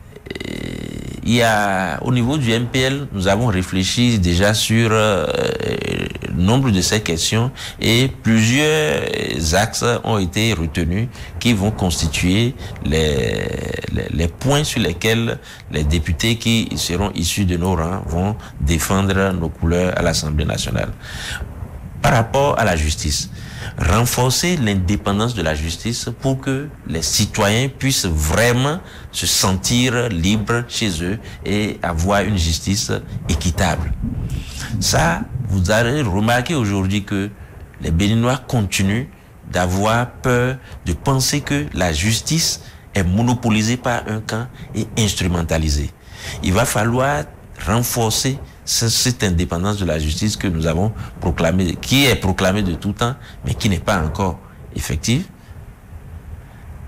il y a, au niveau du M P L, nous avons réfléchi déjà sur euh, nombre de ces questions et plusieurs axes ont été retenus qui vont constituer les, les, les points sur lesquels les députés qui seront issus de nos rangs vont défendre nos couleurs à l'Assemblée nationale. Par rapport à la justice, renforcer l'indépendance de la justice pour que les citoyens puissent vraiment se sentir libres chez eux et avoir une justice équitable. Ça, vous allez remarquer aujourd'hui que les Béninois continuent d'avoir peur, de penser que la justice est monopolisée par un camp et instrumentalisée. Il va falloir renforcer cette indépendance de la justice que nous avons proclamée, qui est proclamée de tout temps, mais qui n'est pas encore effective.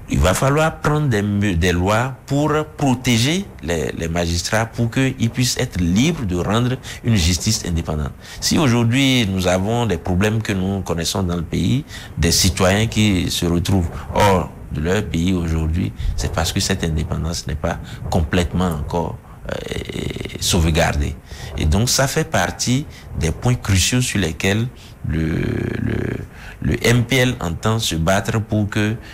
il va falloir prendre des, des lois pour protéger les, les magistrats, pour qu'ils puissent être libres de rendre une justice indépendante. Si aujourd'hui nous avons des problèmes que nous connaissons dans le pays, des citoyens qui se retrouvent hors de leur pays aujourd'hui, c'est parce que cette indépendance n'est pas complètement encore euh, sauvegardée. Et donc ça fait partie des points cruciaux sur lesquels le, le Le M P L entend se battre pour que euh,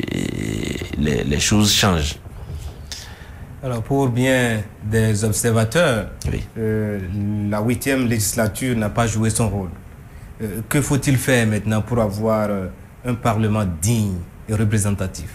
les, les choses changent. Alors, pour bien des observateurs, oui. euh, la huitième législature n'a pas joué son rôle. Euh, que faut-il faire maintenant pour avoir euh, un Parlement digne et représentatif?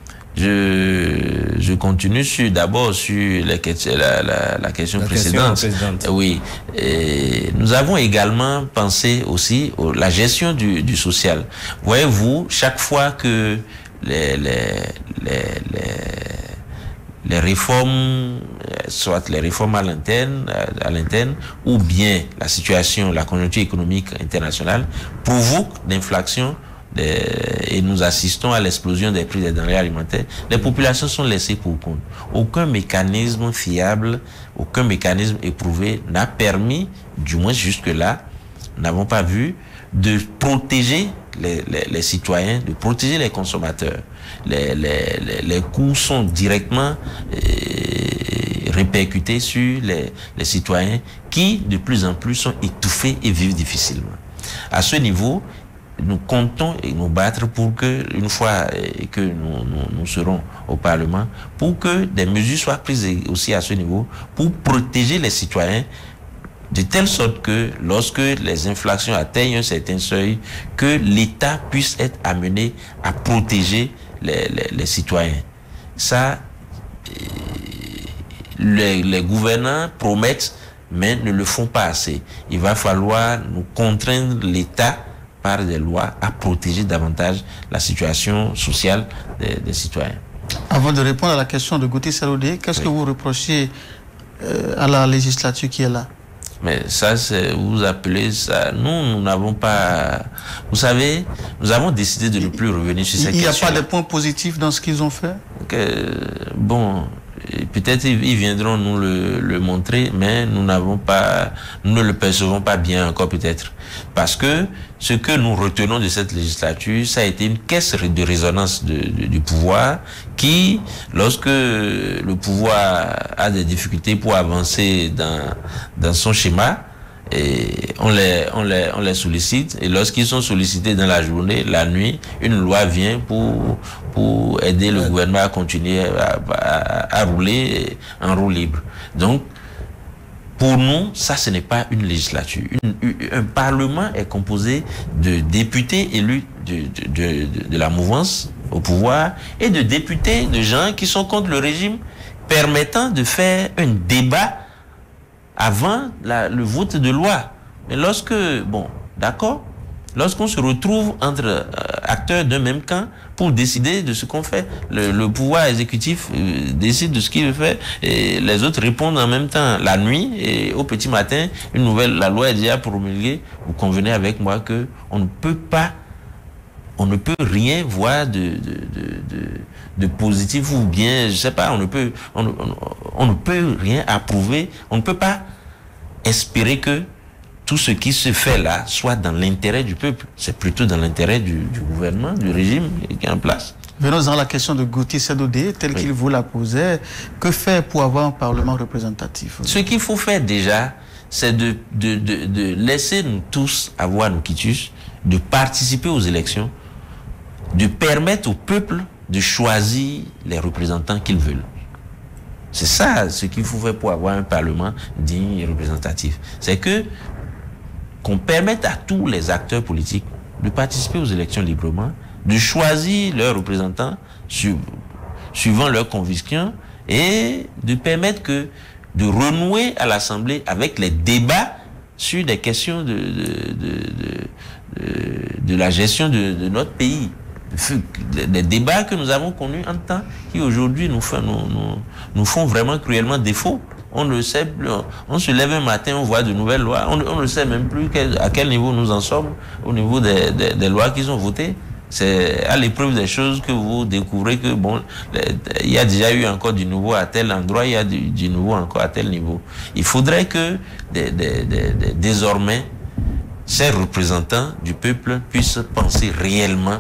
Je, je continue sur d'abord sur les questions, la, la, la question la précédente. Question oui, et nous avons également pensé aussi à la gestion du, du social. Voyez-vous, chaque fois que les, les, les, les, les réformes, soit les réformes à l'interne, à l'interne, ou bien la situation, la conjoncture économique internationale provoque l'inflation, et nous assistons à l'explosion des prix des denrées alimentaires, les populations sont laissées pour compte. Aucun mécanisme fiable, aucun mécanisme éprouvé n'a permis, du moins jusque-là, n'avons pas vu, de protéger les, les, les citoyens, de protéger les consommateurs. Les, les, les, les coûts sont directement euh, répercutés sur les, les citoyens qui, de plus en plus, sont étouffés et vivent difficilement. À ce niveau, nous comptons et nous battre pour que, une fois que nous, nous, nous serons au Parlement, pour que des mesures soient prises aussi à ce niveau, pour protéger les citoyens, de telle sorte que lorsque les inflations atteignent un certain seuil, que l'État puisse être amené à protéger les, les, les citoyens. Ça, les, les gouvernants promettent, mais ne le font pas assez. Il va falloir nous contraindre l'État par des lois à protéger davantage la situation sociale des, des citoyens. Avant de répondre à la question de Gauthier Salodé, qu'est-ce oui. que vous reprochez euh, à la législature qui est là? Mais ça, c'est, vous appelez ça... Nous, nous n'avons pas... Vous savez, nous avons décidé de ne plus revenir sur ces questions. Il n'y a pas de points positifs dans ce qu'ils ont fait? que, Bon... Peut-être ils viendront nous le, le montrer, mais nous n'avons pas, nous ne le percevons pas bien encore peut-être. Parce que ce que nous retenons de cette législature, ça a été une caisse de résonance de, de, du pouvoir qui, lorsque le pouvoir a des difficultés pour avancer dans, dans son schéma, et on les, on les, on les sollicite, et lorsqu'ils sont sollicités dans la journée, la nuit, une loi vient pour, pour aider le gouvernement à continuer à, à, à rouler en roue libre. Donc, pour nous, ça, ce n'est pas une législature. Une, un parlement est composé de députés élus de, de, de, de la mouvance au pouvoir et de députés, de gens qui sont contre le régime, permettant de faire un débat avant la, le vote de loi. Mais lorsque, bon, d'accord, lorsqu'on se retrouve entre euh, acteurs d'un même camp pour décider de ce qu'on fait, le, le pouvoir exécutif euh, décide de ce qu'il veut faire et les autres répondent en même temps la nuit et au petit matin, une nouvelle, la loi est déjà promulguée. Vous convenez avec moi que on ne peut pas, on ne peut rien voir de, de, de, de, de positif ou bien, je sais pas, on ne peut, on, on, on ne peut rien approuver, on ne peut pas espérer que tout ce qui se fait là soit dans l'intérêt du peuple. C'est plutôt dans l'intérêt du, du gouvernement, du régime qui est en place. Venons-en à la question de Gauthier Salodé, telle oui. qu'il vous la posait. Que faire pour avoir un Parlement représentatif? Ce qu'il faut faire déjà, c'est de, de, de, de laisser nous tous avoir nos quitus, de participer aux élections, de permettre au peuple de choisir les représentants qu'ils veulent. C'est ça ce qu'il faut faire pour avoir un Parlement digne et représentatif. C'est que qu'on permette à tous les acteurs politiques de participer aux élections librement, de choisir leurs représentants su, suivant leurs convictions et de permettre que de renouer à l'Assemblée avec les débats sur des questions de, de, de, de, de, de la gestion de, de notre pays. Des débats que nous avons connus en temps qui aujourd'hui nous, nous, nous, nous font vraiment cruellement défaut. On ne sait plus, on se lève un matin, on voit de nouvelles lois, on, on ne sait même plus quel, à quel niveau nous en sommes au niveau des, des, des lois qu'ils ont votées. C'est à l'épreuve des choses que vous découvrez que bon, il y a déjà eu encore du nouveau à tel endroit, il y a du, du nouveau encore à tel niveau. Il faudrait que des, des, des, des, désormais ces représentants du peuple puissent penser réellement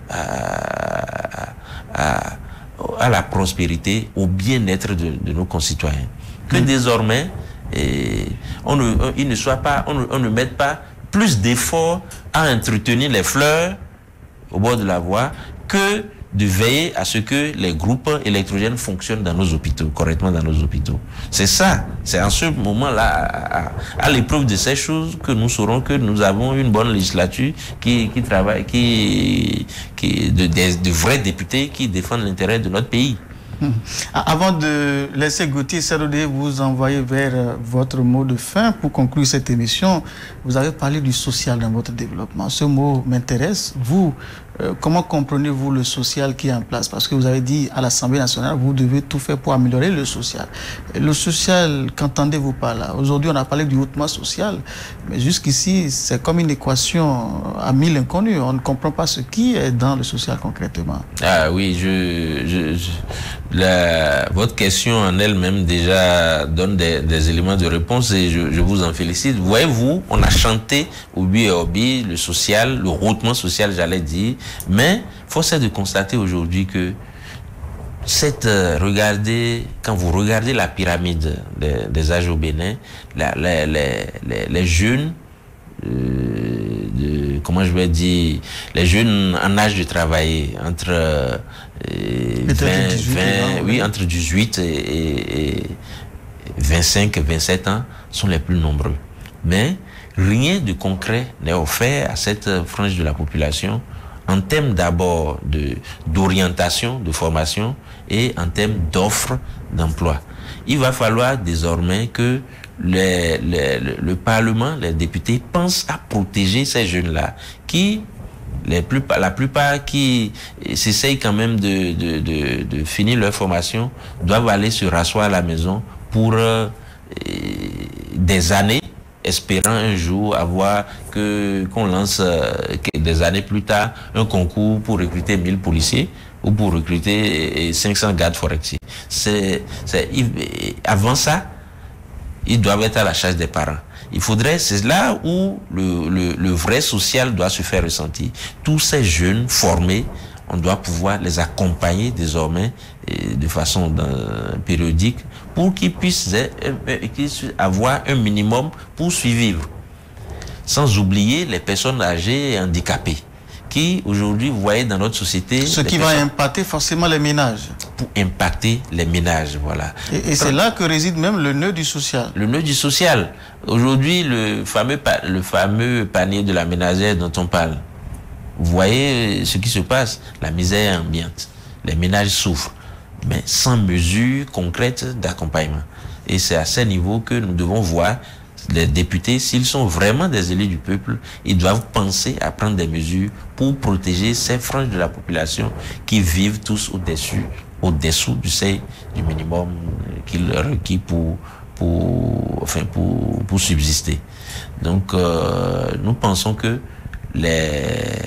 à, à, à la prospérité, au bien-être de, de nos concitoyens. Que mmh. désormais, et on ne, il ne soit pas, on ne, on ne mette pas plus d'efforts à entretenir les fleurs au bord de la voie que de veiller à ce que les groupes électrogènes fonctionnent dans nos hôpitaux, correctement dans nos hôpitaux. C'est ça, c'est en ce moment-là, à, à, à l'épreuve de ces choses, que nous saurons que nous avons une bonne législature qui, qui travaille, qui, qui de, de, de vrais députés qui défendent l'intérêt de notre pays. Hum. Avant de laisser Gauthier Sadodé vous envoyer vers votre mot de fin pour conclure cette émission, vous avez parlé du social dans votre développement. Ce mot m'intéresse. Vous, euh, comment comprenez-vous le social qui est en place? Parce que vous avez dit à l'Assemblée nationale, vous devez tout faire pour améliorer le social. Et le social, qu'entendez-vous par là? Aujourd'hui, on a parlé du hautement social, mais jusqu'ici, c'est comme une équation à mille inconnus. On ne comprend pas ce qui est dans le social concrètement. Ah oui, je... je, je... La, votre question en elle-même déjà donne des, des éléments de réponse et je, je vous en félicite. Voyez-vous, on a chanté Obi et Obi, le social, le hautement social, j'allais dire, mais force est de constater aujourd'hui que cette, euh, regardez, quand vous regardez la pyramide des, des âges au Bénin, la, les, les, les, les jeunes, euh, de, comment je vais dire, les jeunes en âge de travailler, entre euh, vingt, vingt, oui, entre dix-huit et, et vingt-cinq, vingt-sept ans sont les plus nombreux. Mais rien de concret n'est offert à cette frange de la population en termes d'abord de, d'orientation, de formation et en termes d'offres d'emploi. Il va falloir désormais que les, les, le, le Parlement, les députés pensent à protéger ces jeunes-là qui, les plus, la plupart qui s'essayent quand même de, de, de, de finir leur formation, doivent aller se rasseoir à la maison pour euh, des années, espérant un jour avoir que qu'on lance euh, des années plus tard un concours pour recruter mille policiers ou pour recruter cinq cents gardes forestiers. C'est, c'est, avant ça, ils doivent être à la charge des parents. Il faudrait, c'est là où le, le, le vrai social doit se faire ressentir. Tous ces jeunes formés, on doit pouvoir les accompagner désormais et de façon euh, périodique pour qu'ils puissent, euh, qu'ils puissent avoir un minimum pour survivre. Sans oublier les personnes âgées et handicapées qui, aujourd'hui, vous voyez dans notre société... Ce qui va impacter forcément les ménages. Pour impacter les ménages, voilà. Et, et c'est là que réside même le nœud du social. Le nœud du social. Aujourd'hui, le fameux, le fameux panier de la ménagère dont on parle, vous voyez ce qui se passe, la misère ambiante. Les ménages souffrent, mais sans mesures concrètes d'accompagnement. Et c'est à ce niveau que nous devons voir les députés, s'ils sont vraiment des élus du peuple, ils doivent penser à prendre des mesures pour protéger ces franges de la population qui vivent tous au-dessus, au-dessous du seuil du minimum qu'il requis pour, pour, enfin pour, pour subsister. Donc, euh, nous pensons que les,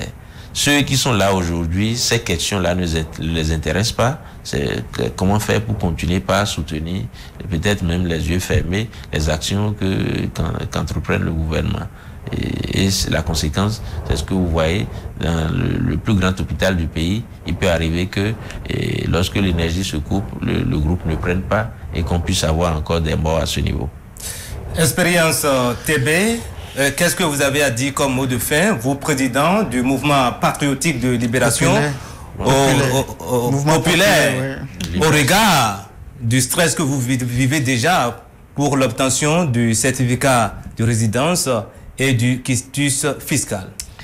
ceux qui sont là aujourd'hui, ces questions-là ne les intéressent pas. C'est comment faire pour continuer par soutenir, peut-être même les yeux fermés, les actions que qu'entreprenne le gouvernement. Et, et la conséquence, c'est ce que vous voyez dans le, le plus grand hôpital du pays. Il peut arriver que et lorsque l'énergie se coupe, le, le groupe ne prenne pas et qu'on puisse avoir encore des morts à ce niveau. Expérience euh, T B, euh, qu'est-ce que vous avez à dire comme mot de fin, vous, président du mouvement patriotique de libération populaire. Au, au, au, mouvement populaire, populaire ouais. Au regard du stress que vous vivez déjà pour l'obtention du certificat de résidence et du quitus fiscal?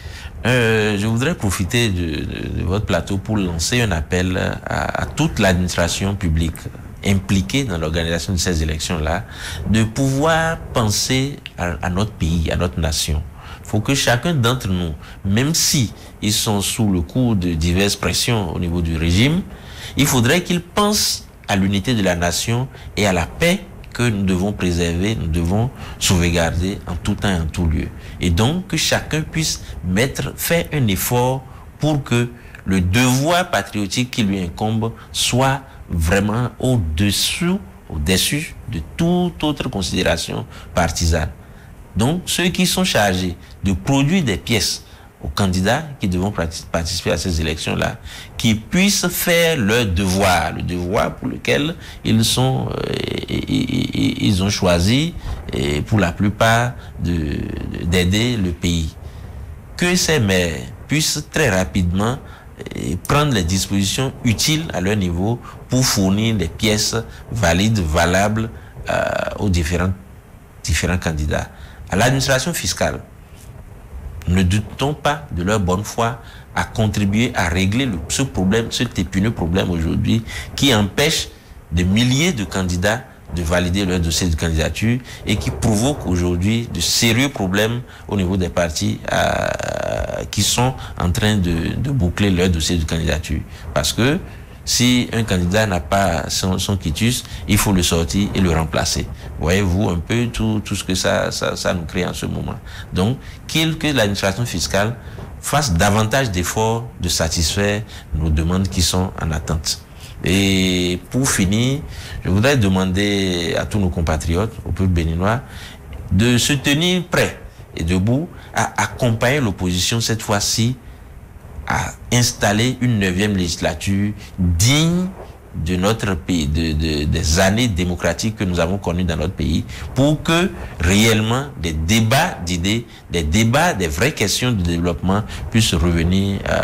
Euh, je voudrais profiter de, de, de votre plateau pour lancer un appel à, à toute l'administration publique impliquée dans l'organisation de ces élections-là, de pouvoir penser à, à notre pays, à notre nation. Il faut que chacun d'entre nous, même si ils sont sous le coup de diverses pressions au niveau du régime, il faudrait qu'ils pensent à l'unité de la nation et à la paix que nous devons préserver, nous devons sauvegarder en tout temps et en tout lieu. Et donc que chacun puisse mettre, faire un effort pour que le devoir patriotique qui lui incombe soit vraiment au-dessous, au-dessus de toute autre considération partisane. Donc, ceux qui sont chargés de produire des pièces aux candidats qui devront participer à ces élections-là, qui puissent faire leur devoir, le devoir pour lequel ils sont, euh, ils ont choisi, et pour la plupart, de, d'aider le pays. Que ces maires puissent très rapidement euh, prendre les dispositions utiles à leur niveau pour fournir des pièces valides, valables euh, aux différents, différents candidats. À l'administration fiscale, ne doutons pas de leur bonne foi à contribuer à régler le, ce problème, cet épineux problème aujourd'hui qui empêche des milliers de candidats de valider leur dossier de candidature et qui provoque aujourd'hui de sérieux problèmes au niveau des partis euh, qui sont en train de, de boucler leur dossier de candidature. Parce que si un candidat n'a pas son, son quitus, il faut le sortir et le remplacer. Voyez-vous un peu tout, tout ce que ça, ça, ça nous crée en ce moment. Donc, qu'il, que l'administration fiscale fasse davantage d'efforts de satisfaire nos demandes qui sont en attente. Et pour finir, je voudrais demander à tous nos compatriotes, au peuple béninois, de se tenir prêts et debout à accompagner l'opposition cette fois-ci à installer une neuvième législature digne de notre pays, de, de, des années démocratiques que nous avons connues dans notre pays, pour que réellement des débats d'idées, des débats, des vraies questions de développement puissent revenir euh,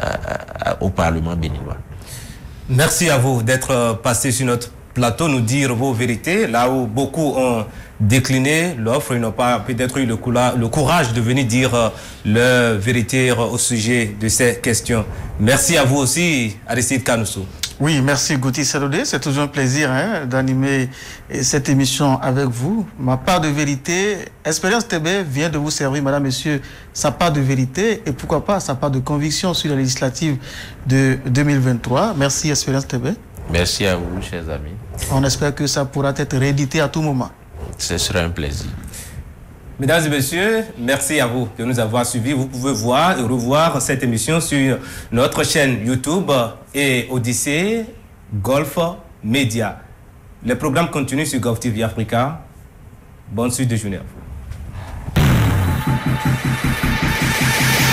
au Parlement béninois. Merci à vous d'être passé sur notre plateau, nous dire vos vérités, là où beaucoup ont décliné l'offre, ils n'ont pas peut-être eu le, le courage de venir dire euh, leur vérité au sujet de ces questions. Merci à vous aussi, Aristide Kanoussou. Oui, merci Gauthier Sadodé. C'est toujours un plaisir hein, d'animer cette émission avec vous. Ma part de vérité, Expérience T B vient de vous servir, madame, monsieur, sa part de vérité et pourquoi pas sa part de conviction sur la législative de deux mille vingt-trois. Merci Expérience T B. Merci à vous, chers amis. On espère que ça pourra être réédité à tout moment. Ce sera un plaisir. Mesdames et messieurs, merci à vous de nous avoir suivis. Vous pouvez voir et revoir cette émission sur notre chaîne YouTube et Odyssée Golf Média. Les programmes continuent sur Golf T V Africa. Bonne suite de journée à vous.